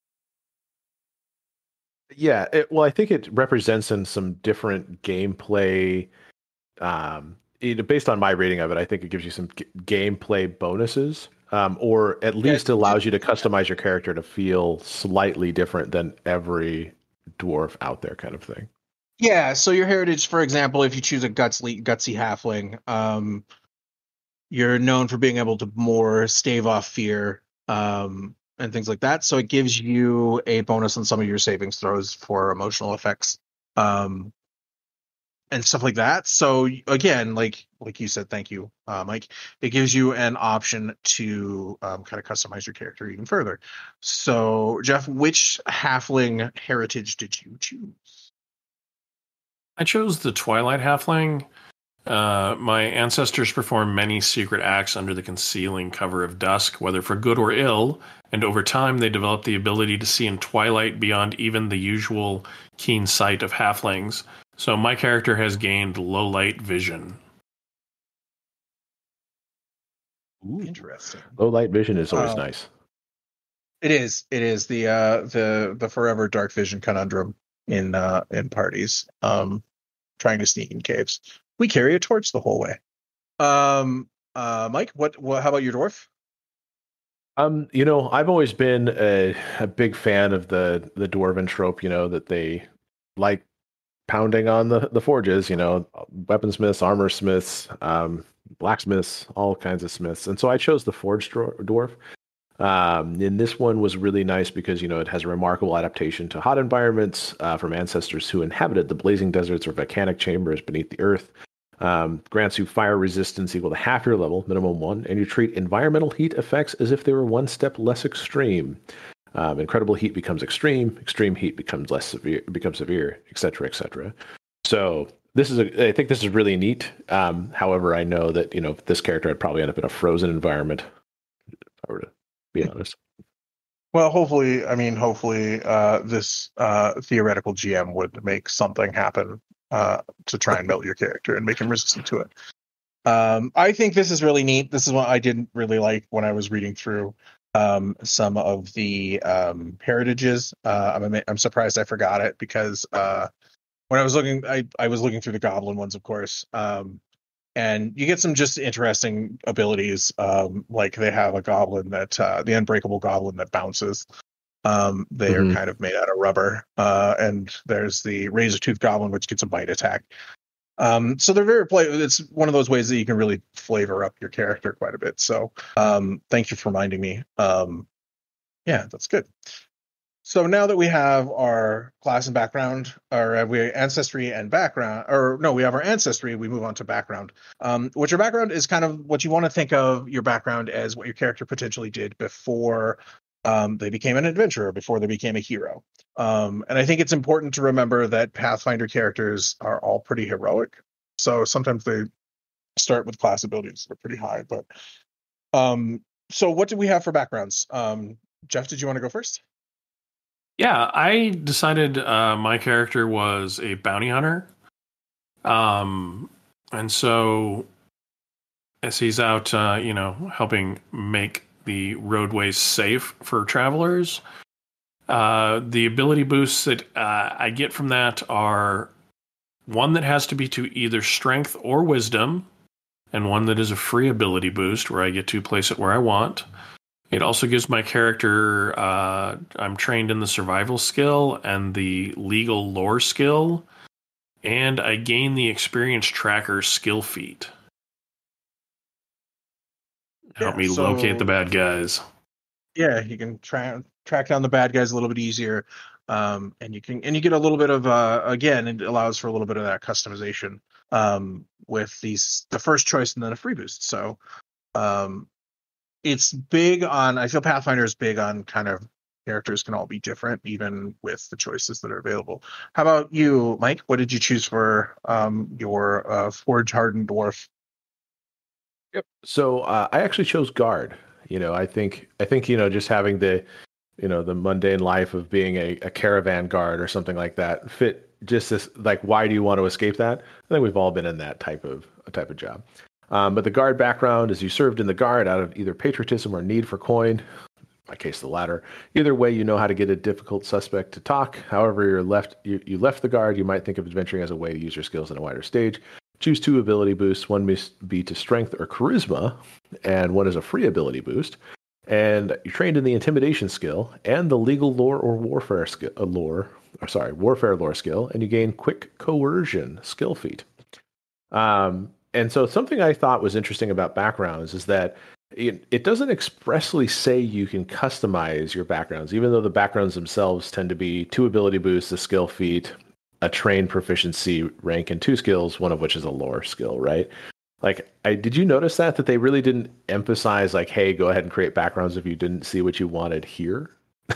Yeah, it, well, I think it represents in some different gameplay. Um, it, based on my reading of it, I think it gives you some g- gameplay bonuses, um, or at least Yeah, allows you to customize your character to feel slightly different than every dwarf out there, kind of thing. yeah. So your heritage, for example, if you choose a gutsy gutsy halfling, um, you're known for being able to more stave off fear um, and things like that. So it gives you a bonus on some of your savings throws for emotional effects. Um, and stuff like that. So again, like like you said, thank you, uh, Mike. It gives you an option to um, kind of customize your character even further. So, Jeff, which halfling heritage did you choose? I chose the Twilight Halfling. Uh, my ancestors performed many secret acts under the concealing cover of dusk, whether for good or ill, and over time they developed the ability to see in twilight beyond even the usual keen sight of halflings. So my character has gained low light vision. Ooh. Interesting. Low light vision is always Um, nice. It is. It is the uh, the the forever dark vision conundrum in uh, in parties. Um, trying to sneak in caves. We carry a torch the whole way. Um, uh, Mike, what, what? How about your dwarf? Um, you know, I've always been a, a big fan of the the dwarven trope. You know that they like pounding on the the forges. You know, weaponsmiths, armor smiths, um, blacksmiths, all kinds of smiths. And so I chose the forge dwar- dwarf. Um, and this one was really nice because you know it has a remarkable adaptation to hot environments uh, from ancestors who inhabited the blazing deserts or volcanic chambers beneath the earth. Um, grants you fire resistance equal to half your level, minimum one, and you treat environmental heat effects as if they were one step less extreme. Um, incredible heat becomes extreme, extreme heat becomes less severe, becomes severe, et cetera, et cetera. So this is, a, I think this is really neat. Um, however, I know that you know this character would probably end up in a frozen environment. If I were to be honest. Well, hopefully, I mean, hopefully, uh, this uh, theoretical G M would make something happen uh, to try and melt your character and make him resistant to it. Um, I think this is really neat. This is what I didn't really like when I was reading through um, some of the um, heritages. Uh, I'm I'm surprised I forgot it because uh, when I was looking, I I was looking through the goblin ones, of course. Um, and you get some just interesting abilities. Um, like they have a goblin that uh, the unbreakable goblin that bounces. Um, they Mhm. are kind of made out of rubber. Uh, and there's the razor tooth goblin, which gets a bite attack. Um, so they're very play. It's one of those ways that you can really flavor up your character quite a bit. So um, thank you for reminding me. Um, yeah, that's good. So now that we have our class and background, or uh, we ancestry and background, or no, we have our ancestry, we move on to background. Um, what your background is kind of what you want to think of your background as what your character potentially did before um, they became an adventurer, before they became a hero. Um, and I think it's important to remember that Pathfinder characters are all pretty heroic. So sometimes they start with class abilities that are pretty high. But um, so what do we have for backgrounds? Um, Jeff, did you want to go first? Yeah, I decided uh, my character was a bounty hunter. Um, and so as he's out, uh, you know, helping make the roadways safe for travelers, uh, the ability boosts that uh, I get from that are one that has to be to either strength or wisdom, and one that is a free ability boost where I get to place it where I want. It also gives my character, uh, I'm trained in the survival skill and the legal lore skill, and I gain the experience tracker skill feat. Help Yeah, me so, locate the bad guys. Yeah, you can tra- track down the bad guys a little bit easier, um, and you can and you get a little bit of uh, again, it allows for a little bit of that customization um, with these the first choice and then a free boost. So um, it's big on. I feel Pathfinder is big on kind of characters can all be different, even with the choices that are available. How about you, Mike? What did you choose for um, your uh, Forge Hardened Dwarf? Yep. So uh, I actually chose guard. You know, I think I think you know just having the you know the mundane life of being a, a caravan guard or something like that fit just this like why do you want to escape that? I think we've all been in that type of a type of job. Um, but the guard background is you served in the guard out of either patriotism or need for coin. In my case, the latter. Either way, you know how to get a difficult suspect to talk. However, you're left you, you left the guard, you might think of adventuring as a way to use your skills in a wider stage. Choose two ability boosts. One must be to strength or charisma, and one is a free ability boost. And you're trained in the intimidation skill and the legal lore or warfare skill, uh, lore, or sorry, warfare lore skill, and you gain quick coercion skill feat. Um, and so something I thought was interesting about backgrounds is that it, it doesn't expressly say you can customize your backgrounds, even though the backgrounds themselves tend to be two ability boosts, a skill feat, a trained proficiency rank, and two skills, one of which is a lore skill, right? Like, I did you notice that that they really didn't emphasize like, hey, go ahead and create backgrounds if you didn't see what you wanted here?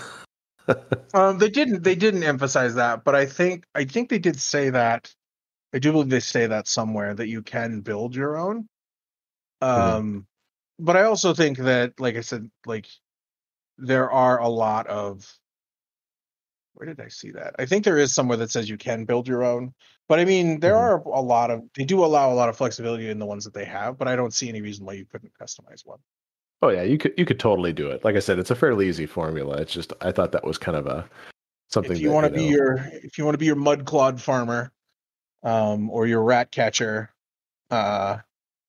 Um, they didn't. They didn't emphasize that, but I think I think they did say that. I do believe they say that somewhere that you can build your own. Mhm. Um, but I also think that, like I said, like there are a lot of. Where did I see that? I think there is somewhere that says you can build your own. But I mean, there Mhm. are a lot of. They do allow a lot of flexibility in the ones that they have, but I don't see any reason why you couldn't customize one. Oh yeah, you could you could totally do it. Like I said, it's a fairly easy formula. It's just I thought that was kind of a If something you that want you to be know. your, if you want to be your mud clod farmer, um, or your rat catcher, uh,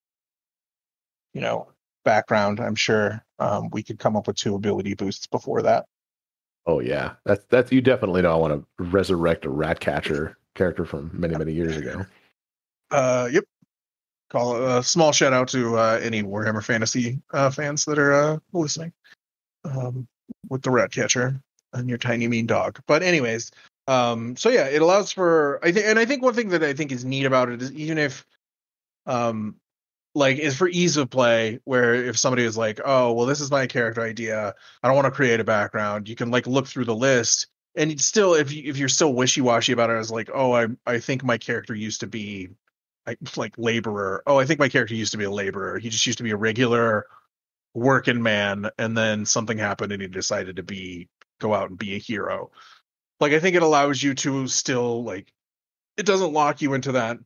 you know, background, I'm sure um, we could come up with two ability boosts before that. Oh yeah, that's that's you definitely know. I want to resurrect a rat catcher character from many many years ago. Uh, yep. Call a uh, small shout out to uh, any Warhammer Fantasy uh, fans that are uh, listening. Um, with the rat catcher and your tiny mean dog. But anyways, um, so yeah, it allows for I think, and I think one thing that I think is neat about it is even if, um, like, is for ease of play, where if somebody is like, oh, well, this is my character idea, I don't want to create a background, you can like look through the list, and it's still if you if you're still wishy washy about it, as like, oh, I I think my character used to be like, like laborer. Oh, I think my character used to be a laborer. He just used to be a regular working man, and then something happened and he decided to be go out and be a hero. Like, I think it allows you to still, like, it doesn't lock you into that,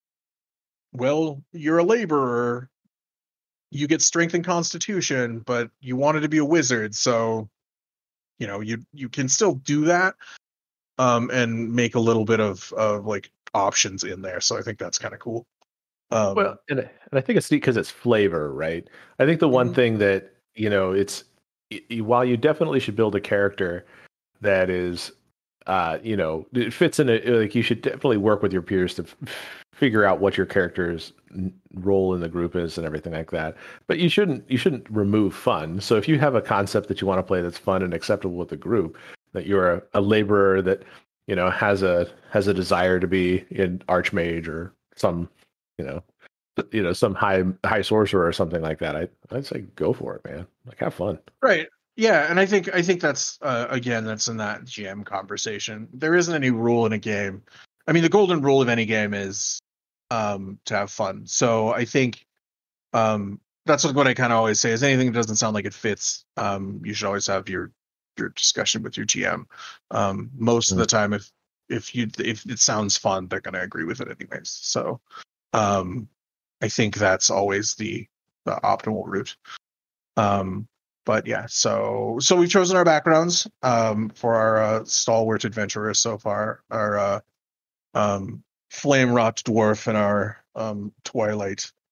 well, you're a laborer, you get strength and constitution, but you wanted to be a wizard, so you know you you can still do that, um and make a little bit of of like options in there. So I think that's kind of cool. Well, um and, and I think it's neat because it's flavor, right? I think the one mhm. thing that you know it's y- y- while you definitely should build a character that is uh you know it fits in a like you should definitely work with your peers to f- figure out what your character's n- role in the group is and everything like that, but you shouldn't you shouldn't remove fun. So if you have a concept that you want to play that's fun and acceptable with the group, that you're a, a laborer that you know has a has a desire to be an archmage or some you know you know some high high sorcerer or something like that, i i'd say go for it, man. Like, have fun. Right. Yeah, and I think I think that's uh, again that's in that G M conversation. There isn't any rule in a game. I mean, the golden rule of any game is um, to have fun. So I think um, that's what I kind of always say is anything that doesn't sound like it fits, um, you should always have your your discussion with your G M. Um, most of Mm. the time, if if you if it sounds fun, they're going to agree with it anyways. So um, I think that's always the the optimal route. Um, but yeah, so so we've chosen our backgrounds um, for our uh, stalwart adventurers so far. Our uh, um, flame wrought dwarf and our um, twilight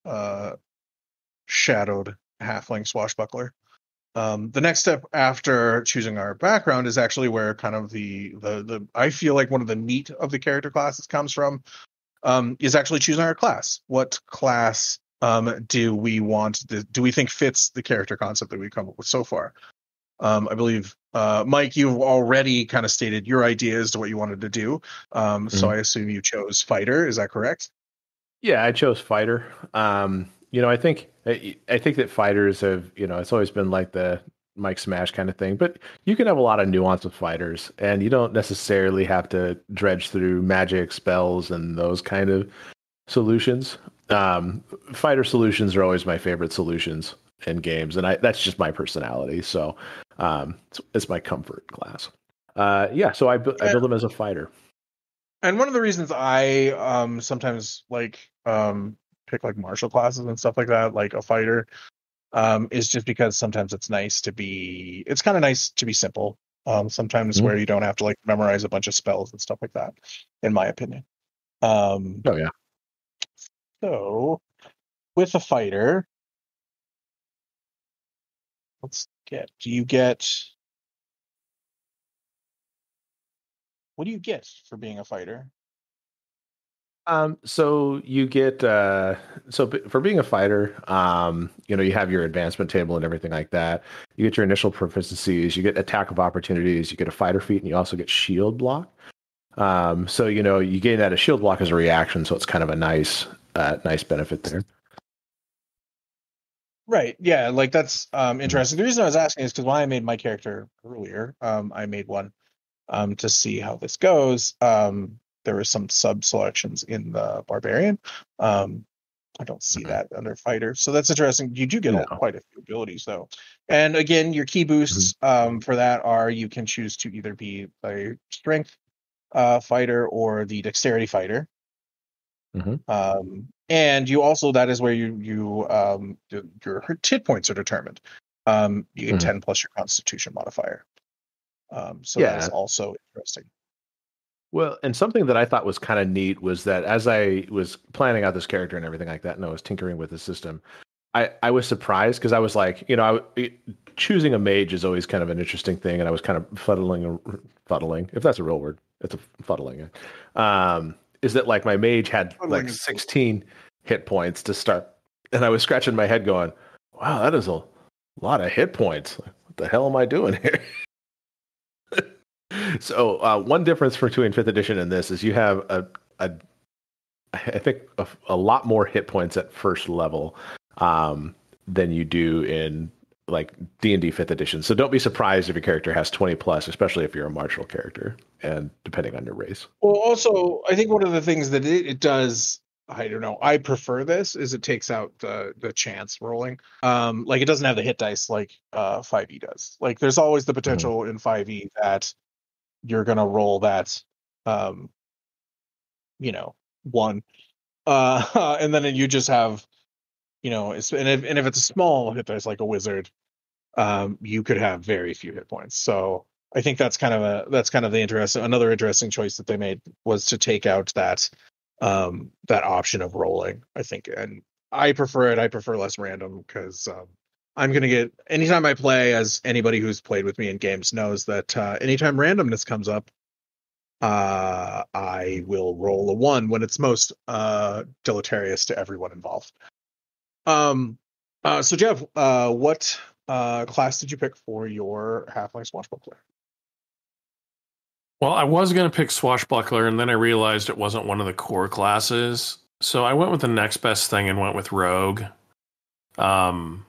uh, shadowed halfling swashbuckler. Um, the next step after choosing our background is actually where kind of the the the I feel like one of the meat of the character classes comes from. Um, is actually choosing our class. What class um, do we want? To, do we think fits the character concept that we've come up with so far? Um, I believe, uh, Mike, you've already kind of stated your idea as to what you wanted to do. Um, mm-hmm. So I assume you chose fighter. Is that correct? Yeah, I chose fighter. Um, you know, I think I, I think that fighters have, you know, it's always been like the Mike Smash kind of thing, but you can have a lot of nuance with fighters, and you don't necessarily have to dredge through magic spells and those kind of solutions. Um, fighter solutions are always my favorite solutions in games, and I that's just my personality. So um, it's, it's my comfort class. Uh, yeah, so I, bu- I build them as a fighter. And one of the reasons I um, sometimes like um, pick like martial classes and stuff like that, like a fighter, um, is just because sometimes it's nice to be. It's kind of nice to be simple. Um, sometimes mm-hmm. where you don't have to like memorize a bunch of spells and stuff like that. In my opinion. Um, oh yeah. So, with a fighter, let's get. Do you get? What do you get for being a fighter? Um, so you get uh, so b- for being a fighter, um, you know, you have your advancement table and everything like that. You get your initial proficiencies, you get attack of opportunities, you get a fighter feat, and you also get shield block. Um, so you know, you gain that a shield block as a reaction, so it's kind of a nice, uh, nice benefit there. Right. Yeah. Like that's um, interesting. The reason I was asking is because when I made my character earlier, um, I made one um, to see how this goes. Um, there were some sub selections in the barbarian. Um, I don't see mm-hmm. that under fighter, so that's interesting. You do get no. quite a few abilities though, and again, your key boosts mm-hmm. um, for that are you can choose to either be a strength uh, fighter or the dexterity fighter. Mm-hmm. Um, and you also that is where you you um, your hit points are determined. Um, you get mm-hmm. ten plus your Constitution modifier. Um, so yeah. that is also interesting. Well, and something that I thought was kind of neat was that as I was planning out this character and everything like that, and I was tinkering with the system, I, I was surprised because I was like, you know, I, choosing a mage is always kind of an interesting thing, and I was kind of fuddling, fuddling, if that's a real word, it's a fuddling. Um, is that like my mage had fuddling like sixteen cool. hit points to start, and I was scratching my head going, wow, that is a lot of hit points. What the hell am I doing here? So uh, one difference between fifth edition and this is you have a, a I think a, a lot more hit points at first level um, than you do in like D and D fifth edition. So don't be surprised if your character has twenty plus, especially if you're a martial character and depending on your race. Well, also I think one of the things that it, it does, I don't know, I prefer this is it takes out the the chance rolling. Um, like it doesn't have the hit dice like uh, five E does. Like there's always the potential mm-hmm. in five E that you're gonna roll that, um, you know, one, uh, and then you just have, you know, it's, and if and if it's a small hit dice like a wizard, um, you could have very few hit points. So I think that's kind of a that's kind of the interesting another interesting choice that they made was to take out that um, that option of rolling. I think, and I prefer it. I prefer less random because. Um, I'm going to get, anytime I play, as anybody who's played with me in games knows that uh, anytime randomness comes up, uh, I will roll a one when it's most uh, deleterious to everyone involved. Um, uh, so, Jeff, uh, what uh, class did you pick for your Half-Life Swashbuckler? Well, I was going to pick Swashbuckler, and then I realized it wasn't one of the core classes. So I went with the next best thing and went with Rogue. Um...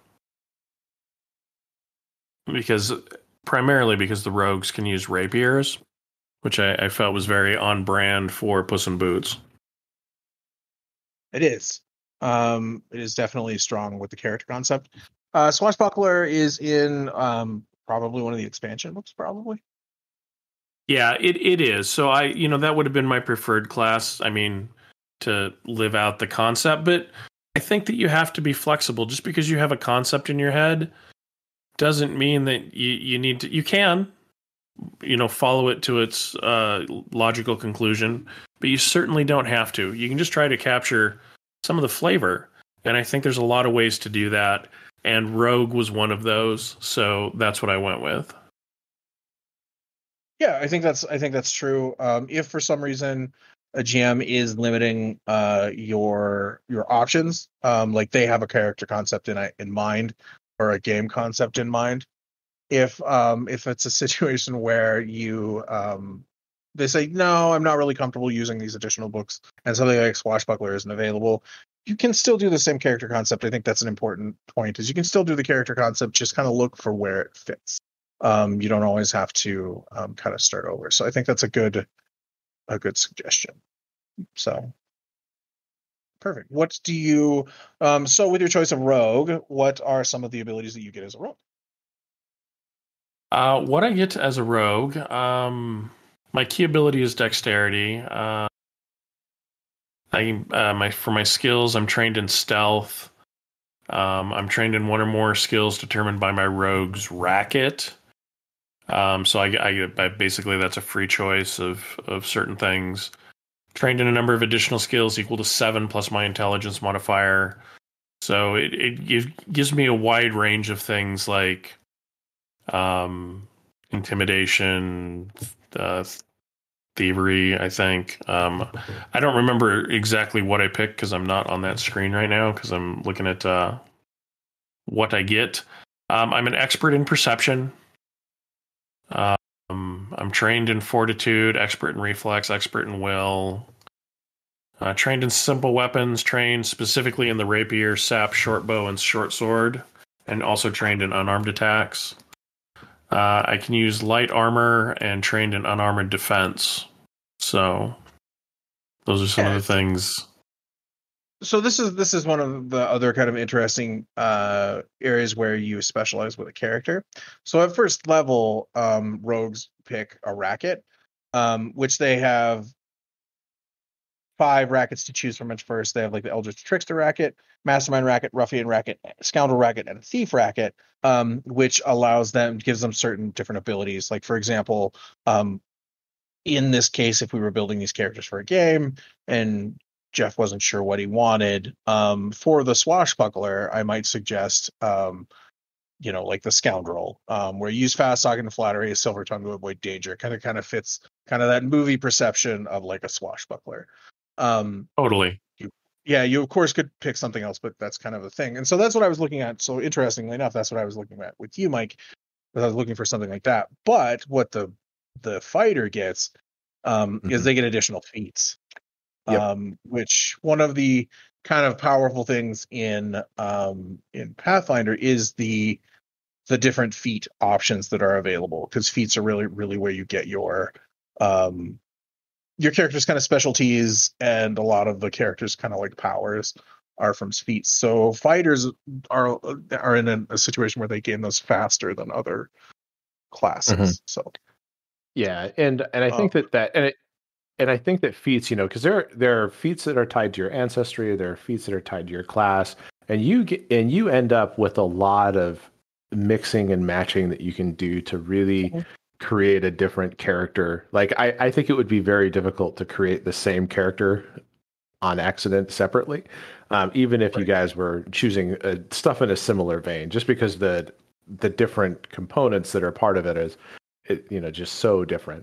Because primarily because the rogues can use rapiers, which I, I felt was very on brand for Puss in Boots. It is. Um, it is definitely strong with the character concept. Uh, Swashbuckler is in um, probably one of the expansion books, probably. Yeah, it, it is. So I, you know, that would have been my preferred class. I mean, to live out the concept, but I think that you have to be flexible. Just because you have a concept in your head doesn't mean that you, you need to, you can, you know, follow it to its uh, logical conclusion, but you certainly don't have to. You can just try to capture some of the flavor. And I think there's a lot of ways to do that. And Rogue was one of those. So that's what I went with. Yeah, I think that's I think that's true. Um, if for some reason a G M is limiting uh, your your options, um, like they have a character concept in in mind or a game concept in mind, if um, if it's a situation where you um, they say no, I'm not really comfortable using these additional books, and something like Swashbuckler isn't available, you can still do the same character concept. I think that's an important point. Is you can still do the character concept, just kind of look for where it fits. Um, you don't always have to um, kind of start over. So I think that's a good a good suggestion. So perfect. What do you um, so with your choice of rogue, what are some of the abilities that you get as a rogue? Uh, what I get as a rogue, um, my key ability is dexterity. Uh, I uh, my for my skills, I'm trained in stealth. Um, I'm trained in one or more skills determined by my rogue's racket. Um, so I, I, I basically that's a free choice of of certain things. Trained in a number of additional skills equal to seven plus my intelligence modifier. So it it give, gives me a wide range of things like um, intimidation, uh, thievery. I think um, I don't remember exactly what I picked because I'm not on that screen right now because I'm looking at uh, what I get. Um, I'm an expert in perception. Um, I'm trained in fortitude, expert in reflex, expert in will. Uh, trained in simple weapons, trained specifically in the rapier, sap, short bow, and short sword, and also trained in unarmed attacks. Uh, I can use light armor and trained in unarmored defense. So those are some Yeah, of the things. So this is this is one of the other kind of interesting uh, areas where you specialize with a character. So at first level, um, rogues pick a racket, um, which they have five rackets to choose from at first. They have like the Eldritch Trickster racket, Mastermind racket, Ruffian racket, Scoundrel racket, and a Thief racket, um, which allows them, gives them certain different abilities. Like for example, um, in this case, if we were building these characters for a game and Jeff wasn't sure what he wanted, um, for the Swashbuckler, I might suggest, um, you know, like the Scoundrel, um, where you use fast talking and flattery, a silver tongue to avoid danger. Kind of, kind of fits kind of that movie perception of like a Swashbuckler. Um, Totally. you, yeah, you of course could pick something else, but that's kind of the thing. And so that's what I was looking at. So interestingly enough, that's what I was looking at with you, Mike. Because I was looking for something like that. But what the the fighter gets um, mm-hmm. is they get additional feats, yep. um, which one of the kind of powerful things in um, in Pathfinder is the the different feat options that are available, because feats are really really where you get your um, your character's kind of specialties, and a lot of the characters' kind of like powers are from feats. So fighters are are in a, a situation where they gain those faster than other classes. Mm-hmm. So yeah, and and I think um, that that and it and I think that feats, you know, because there there are feats that are tied to your ancestry, there are feats that are tied to your class, and you get and you end up with a lot of mixing and matching that you can do to really mm-hmm. create a different character. Like I, I think it would be very difficult to create the same character on accident separately, um, even if right. you guys were choosing uh, stuff in a similar vein, just because the the different components that are part of it is, it, you know, just so different.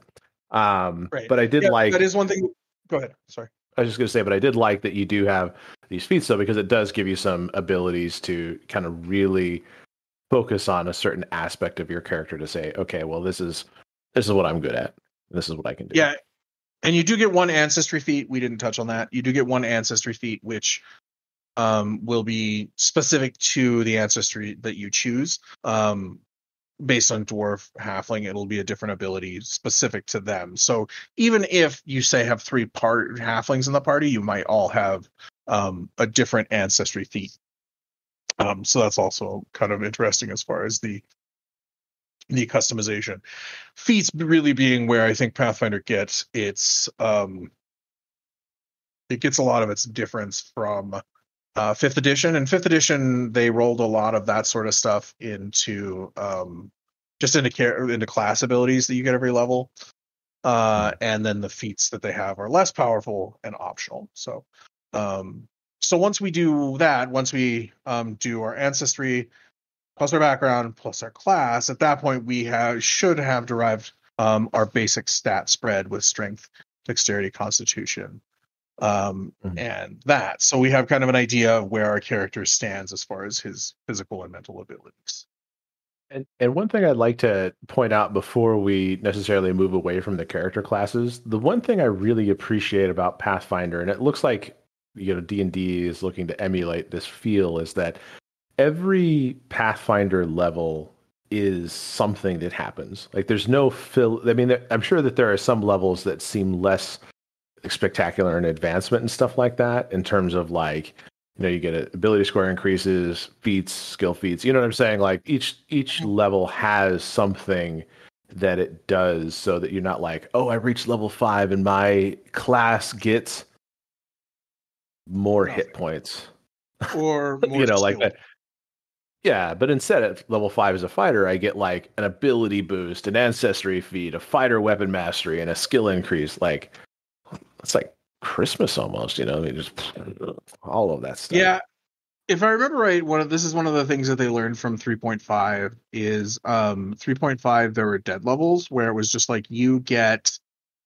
Um, right. But I did yeah, like that is one thing. Go ahead. Sorry. I was just going to say, but I did like that you do have these feats though, because it does give you some abilities to kind of really focus on a certain aspect of your character to say, okay, well, this is this is what I'm good at. This is what I can do. Yeah. And you do get one ancestry feat. We didn't touch on that. You do get one ancestry feat, which um, will be specific to the ancestry that you choose. Um, based on dwarf, halfling, it'll be a different ability specific to them. So even if you say have three part halflings in the party, you might all have um, a different ancestry feat. Um, so that's also kind of interesting as far as the the customization. Feats really being where I think Pathfinder gets its um, it gets a lot of its difference from uh, fifth edition. And fifth edition, they rolled a lot of that sort of stuff into um, just into care into class abilities that you get every level. Uh, and then the feats that they have are less powerful and optional. So um, so once we do that, once we um, do our ancestry plus our background plus our class, at that point we have should have derived um, our basic stat spread with strength, dexterity, constitution, um, mm-hmm. and that. So we have kind of an idea of where our character stands as far as his physical and mental abilities. And and one thing I'd like to point out before we necessarily move away from the character classes, the one thing I really appreciate about Pathfinder, and it looks like you know D and D is looking to emulate this feel, is that every Pathfinder level is something that happens. Like there's no fill. I mean, I'm sure that there are some levels that seem less spectacular in advancement and stuff like that in terms of like, you know, you get a ability score increases, feats, skill feats. You know what I'm saying? Like each each level has something that it does so that you're not like, oh, I reached level five and my class gets more Nothing. hit points. Or more you know, skill. like that. Yeah, but instead at level five as a fighter, I get like an ability boost, an ancestry feat, a fighter weapon mastery, and a skill increase. Like it's like Christmas almost, you know, I mean, just all of that stuff. Yeah, if I remember right, one of this is one of the things that they learned from three point five is um, three point five. There were dead levels where it was just like you get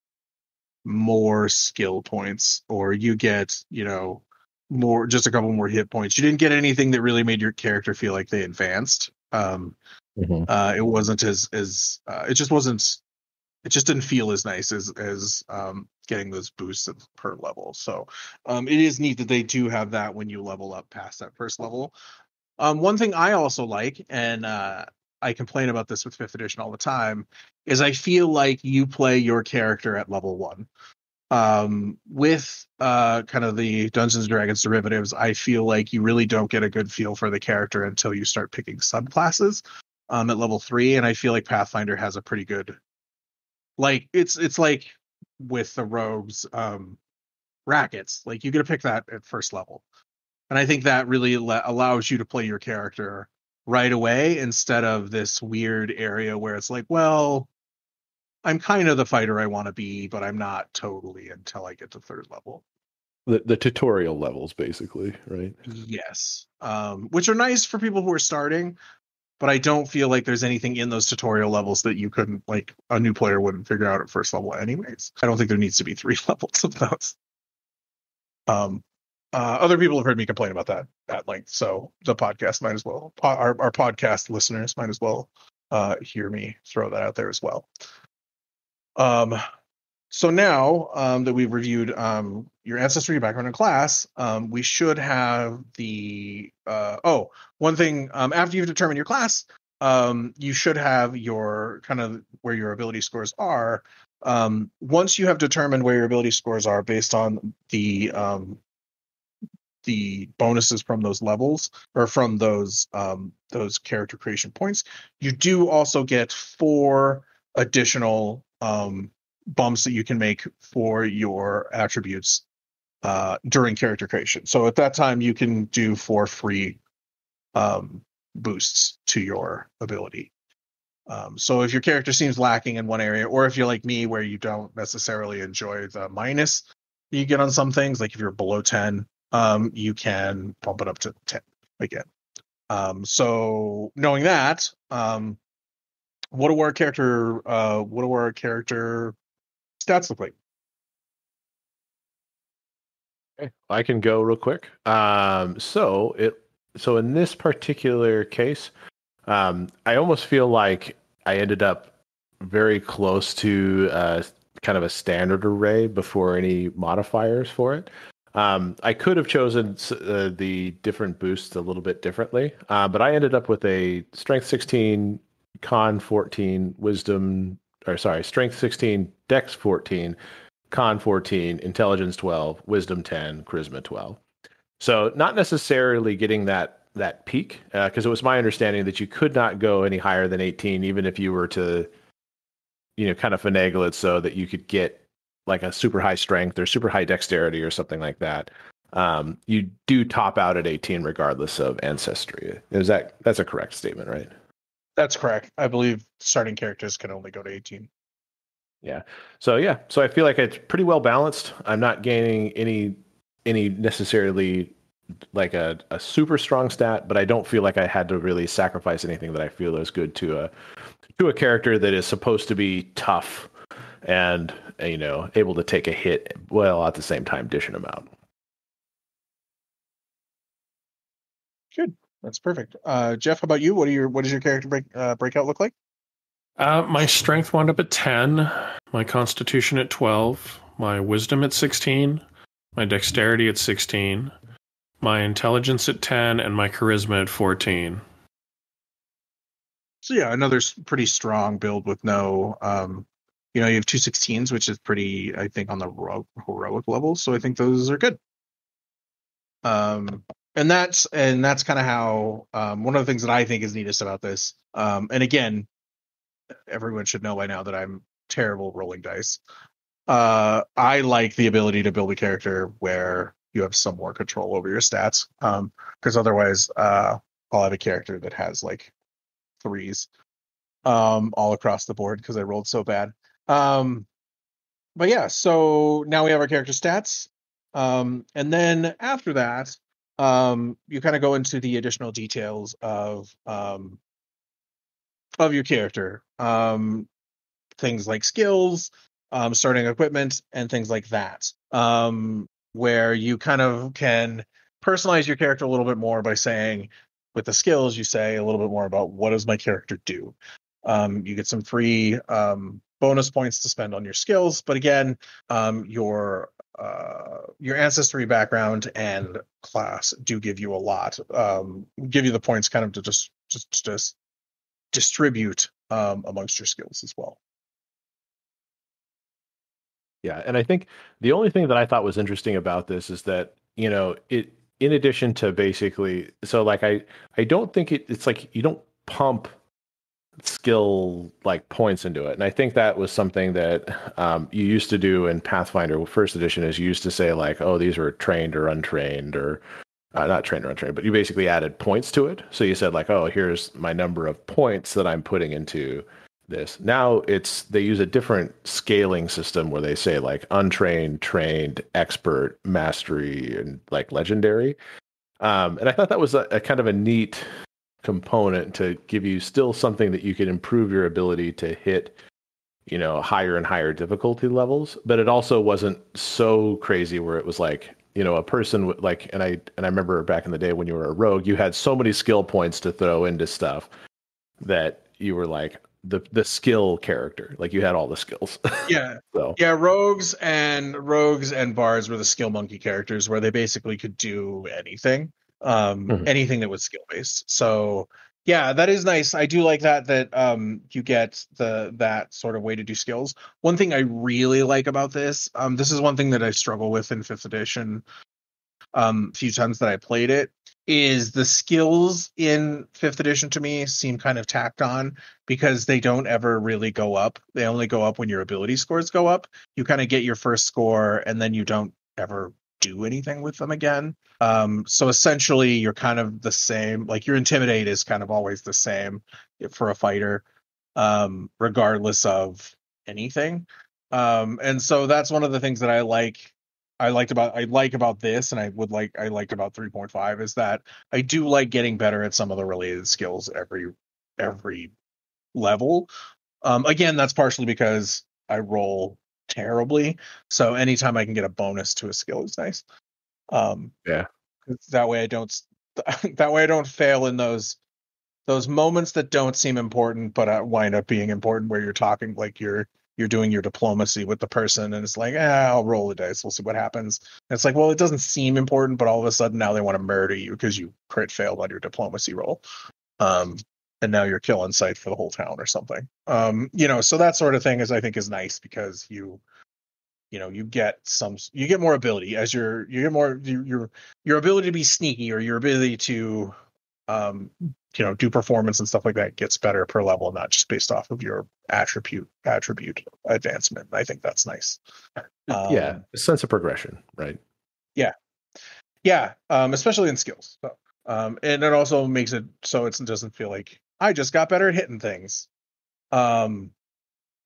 more skill points, or you get, you know, more, just a couple more hit points. You didn't get anything that really made your character feel like they advanced. Um, mm-hmm. uh, it wasn't as as uh, it just wasn't. It just didn't feel as nice as as um, getting those boosts per level. So um, it is neat that they do have that when you level up past that first level. Um, one thing I also like, and uh, I complain about this with fifth edition all the time, is I feel like you play your character at level one. Um, with uh, kind of the Dungeons and Dragons derivatives, I feel like you really don't get a good feel for the character until you start picking subclasses um, at level three. And I feel like Pathfinder has a pretty good, like it's it's like with the rogues um, rackets, like you get to pick that at first level. And I think that really le- allows you to play your character right away instead of this weird area where it's like, well, I'm kind of the fighter I want to be, but I'm not totally until I get to third level. The the tutorial levels, basically, right? Yes, um, which are nice for people who are starting, but I don't feel like there's anything in those tutorial levels that you couldn't, like, a new player wouldn't figure out at first level anyways. I don't think there needs to be three levels of those. Um, uh, other people have heard me complain about that at length, so the podcast might as well, our, our podcast listeners might as well uh, hear me throw that out there as well. Um, so now um, that we've reviewed um, your ancestry, your background, and class, um, we should have the uh, oh, one thing. Um, after you've determined your class, um, you should have your kind of where your ability scores are. Um, once you have determined where your ability scores are based on the um, the bonuses from those levels or from those um, those character creation points, you do also get four additional um, bumps that you can make for your attributes uh, during character creation. So at that time, you can do four free um, boosts to your ability. Um, so if your character seems lacking in one area, or if you're like me, where you don't necessarily enjoy the minus you get on some things, like if you're below ten, um, you can bump it up to ten again. Um, so knowing that, um, what do our character, uh, what do our character stats look like? Okay, I can go real quick. Um, so it, so in this particular case, um, I almost feel like I ended up very close to uh, kind of a standard array before any modifiers for it. Um, I could have chosen uh, the different boosts a little bit differently, uh, but I ended up with a strength sixteen, con fourteen, wisdom, or sorry, strength sixteen, dex fourteen, con fourteen, intelligence twelve, wisdom ten, charisma twelve. So not necessarily getting that that peak, because uh, it was my understanding that you could not go any higher than eighteen, even if you were to, you know, kind of finagle it so that you could get like a super high strength or super high dexterity or something like that. Um, you do top out at eighteen regardless of ancestry. Is that that's a correct statement, right? That's correct. I believe starting characters can only go to eighteen. Yeah. So yeah. So I feel like it's pretty well balanced. I'm not gaining any any necessarily like a, a super strong stat, but I don't feel like I had to really sacrifice anything that I feel is good to a to a character that is supposed to be tough and, you know, able to take a hit while at the same time dishing them out. Good. That's perfect. Uh, Jeff, how about you? What are your what does your character break uh, breakout look like? Uh, my strength wound up at ten, my constitution at twelve, my wisdom at sixteen, my dexterity at sixteen, my intelligence at ten, and my charisma at fourteen. So yeah, another s- pretty strong build with no, um, you know, you have two sixteens, which is pretty, I think, on the hero- heroic level. So I think those are good. Um, and that's and that's kind of how um, one of the things that I think is neatest about this. Um, and again, everyone should know by now that I'm terrible rolling dice. Uh, I like the ability to build a character where you have some more control over your stats. Um, because otherwise, uh, I'll have a character that has like threes, um, all across the board because I rolled so bad. Um, but yeah, so now we have our character stats. Um, and then after that, um, you kind of go into the additional details of um of your character. Um, things like skills, um, starting equipment, and things like that. Um, where you kind of can personalize your character a little bit more by saying, with the skills, you say a little bit more about what does my character do. Um, you get some free um, bonus points to spend on your skills, but again, um, your uh, your ancestry background and class do give you a lot. Um, give you the points kind of to just just just distribute um, amongst your skills as well. Yeah, and I think the only thing that I thought was interesting about this is that, you know, it in addition to basically, so like I I don't think it, it's like you don't pump skill like points into it. And I think that was something that um, you used to do in Pathfinder first edition, is you used to say like, oh, these were trained or untrained, or uh, not trained or untrained, but you basically added points to it. So you said like, oh, here's my number of points that I'm putting into this. Now it's, they use a different scaling system where they say like untrained, trained, expert, mastery, and like legendary. Um, and I thought that was a, a kind of a neat component to give you still something that you can improve your ability to hit, you know, higher and higher difficulty levels. But it also wasn't so crazy where it was like, you know, a person would like, and I and I remember back in the day when you were a rogue, you had so many skill points to throw into stuff that you were like the the skill character, like you had all the skills. Yeah. So Yeah, rogues and rogues and bards were the skill monkey characters where they basically could do anything. Um Mhm. anything that was skill based. So yeah, that is nice. I do like that that um you get the that sort of way to do skills. One thing I really like about this, um this is one thing that I struggle with in fifth edition um few times that I played it, is the skills in fifth edition to me seem kind of tacked on because they don't ever really go up. They only go up when your ability scores go up. You kind of get your first score and then you don't ever do anything with them again. Um, so essentially you're kind of the same, like your intimidate is kind of always the same for a fighter, um, regardless of anything. Um, and so that's one of the things that I like I liked about I like about this, and I would like I liked about three point five is that I do like getting better at some of the related skills every every level. Um, again, that's partially because I roll terribly, so anytime I can get a bonus to a skill is nice. Um, yeah. that way I don't that way I don't fail in those those moments that don't seem important but uh, wind up being important, where you're talking like you're you're doing your diplomacy with the person and it's like, eh, I'll roll the dice, we'll see what happens. And it's like, well, it doesn't seem important, but all of a sudden now they want to murder you because you crit failed on your diplomacy roll, um and now you're killing sight for the whole town or something. Um you know, so that sort of thing is, I think, is nice because you you know you get some you get more ability as your you get more your your your ability to be sneaky, or your ability to um you know do performance and stuff like that gets better per level, not just based off of your attribute attribute advancement. I think that's nice. Yeah, um a sense of progression, right? yeah yeah um especially in skills. So, um and it also makes it so it doesn't feel like I just got better at hitting things. um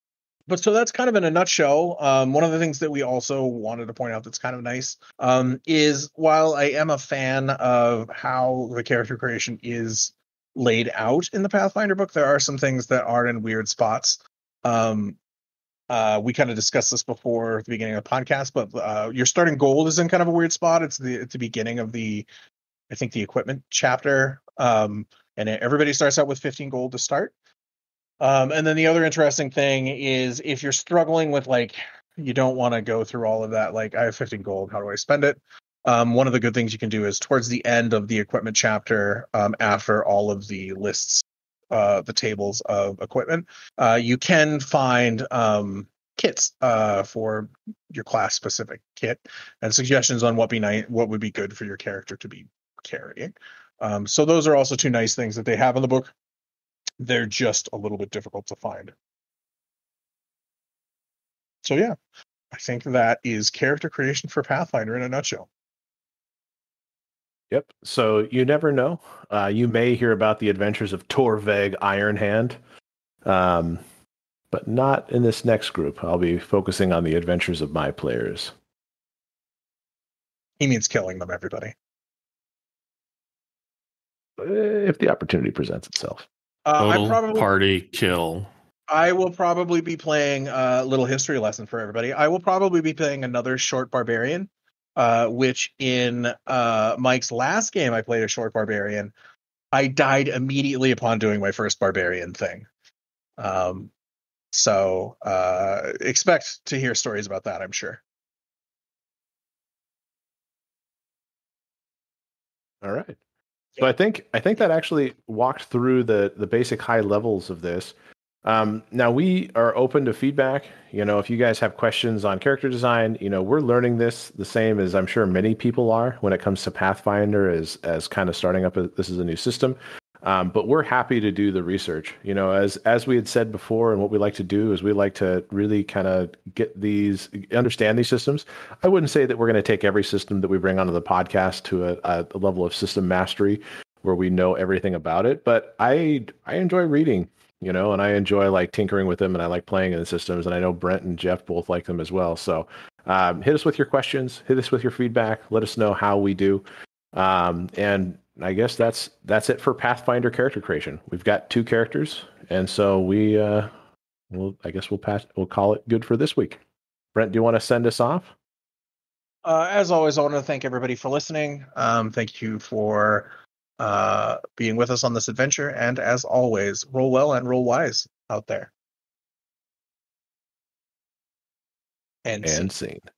but so that's kind of in a nutshell. Um, one of the things that we also wanted to point out that's kind of nice um, is while I am a fan of how the character creation is laid out in the Pathfinder book, there are some things that are in weird spots. Um, uh, we kind of discussed this before at the beginning of the podcast, but uh, your starting gold is in kind of a weird spot. It's the at the beginning of the, I think, the equipment chapter, um, and everybody starts out with fifteen gold to start. Um, and then the other interesting thing is if you're struggling with like, you don't want to go through all of that, like I have fifteen gold, how do I spend it? Um, one of the good things you can do is towards the end of the equipment chapter, um, after all of the lists, uh, the tables of equipment, uh, you can find um, kits uh, for your class specific kit and suggestions on what be nice, what would be good for your character to be carrying. Um, so those are also two nice things that they have in the book. They're just a little bit difficult to find. So yeah, I think that is character creation for Pathfinder in a nutshell. Yep. So you never know. Uh, you may hear about the adventures of Torveg Ironhand, um, but not in this next group. I'll be focusing on the adventures of my players. He means killing them, everybody. If the opportunity presents itself. Uh, Total I probably, party kill. I will probably be playing a little history lesson for everybody. I will probably be playing another short barbarian, uh, which in uh, Mike's last game, I played a short barbarian. I died immediately upon doing my first barbarian thing. Um, so uh, expect to hear stories about that, I'm sure. All right. So I think I think that actually walked through the the basic high levels of this. Um, now we are open to feedback. You know, if you guys have questions on character design, you know, we're learning this the same as I'm sure many people are when it comes to Pathfinder as as kind of starting up. A, this is a new system, um, but we're happy to do the research. You know, as as we had said before, and what we like to do is we like to really kind of get these understand these systems. I wouldn't say that we're going to take every system that we bring onto the podcast to a, a level of system mastery where we know everything about it, but I I enjoy reading. You know, and I enjoy like tinkering with them and I like playing in the systems. And I know Brent and Jeff both like them as well. So um, hit us with your questions, hit us with your feedback, let us know how we do. Um, and I guess that's that's it for Pathfinder character creation. We've got two characters. And so we, uh, we'll, I guess we'll pass, we'll call it good for this week. Brent, do you want to send us off? Uh, as always, I want to thank everybody for listening. Um, thank you for uh, being with us on this adventure. And as always, roll well and roll wise out there. And, And scene. scene.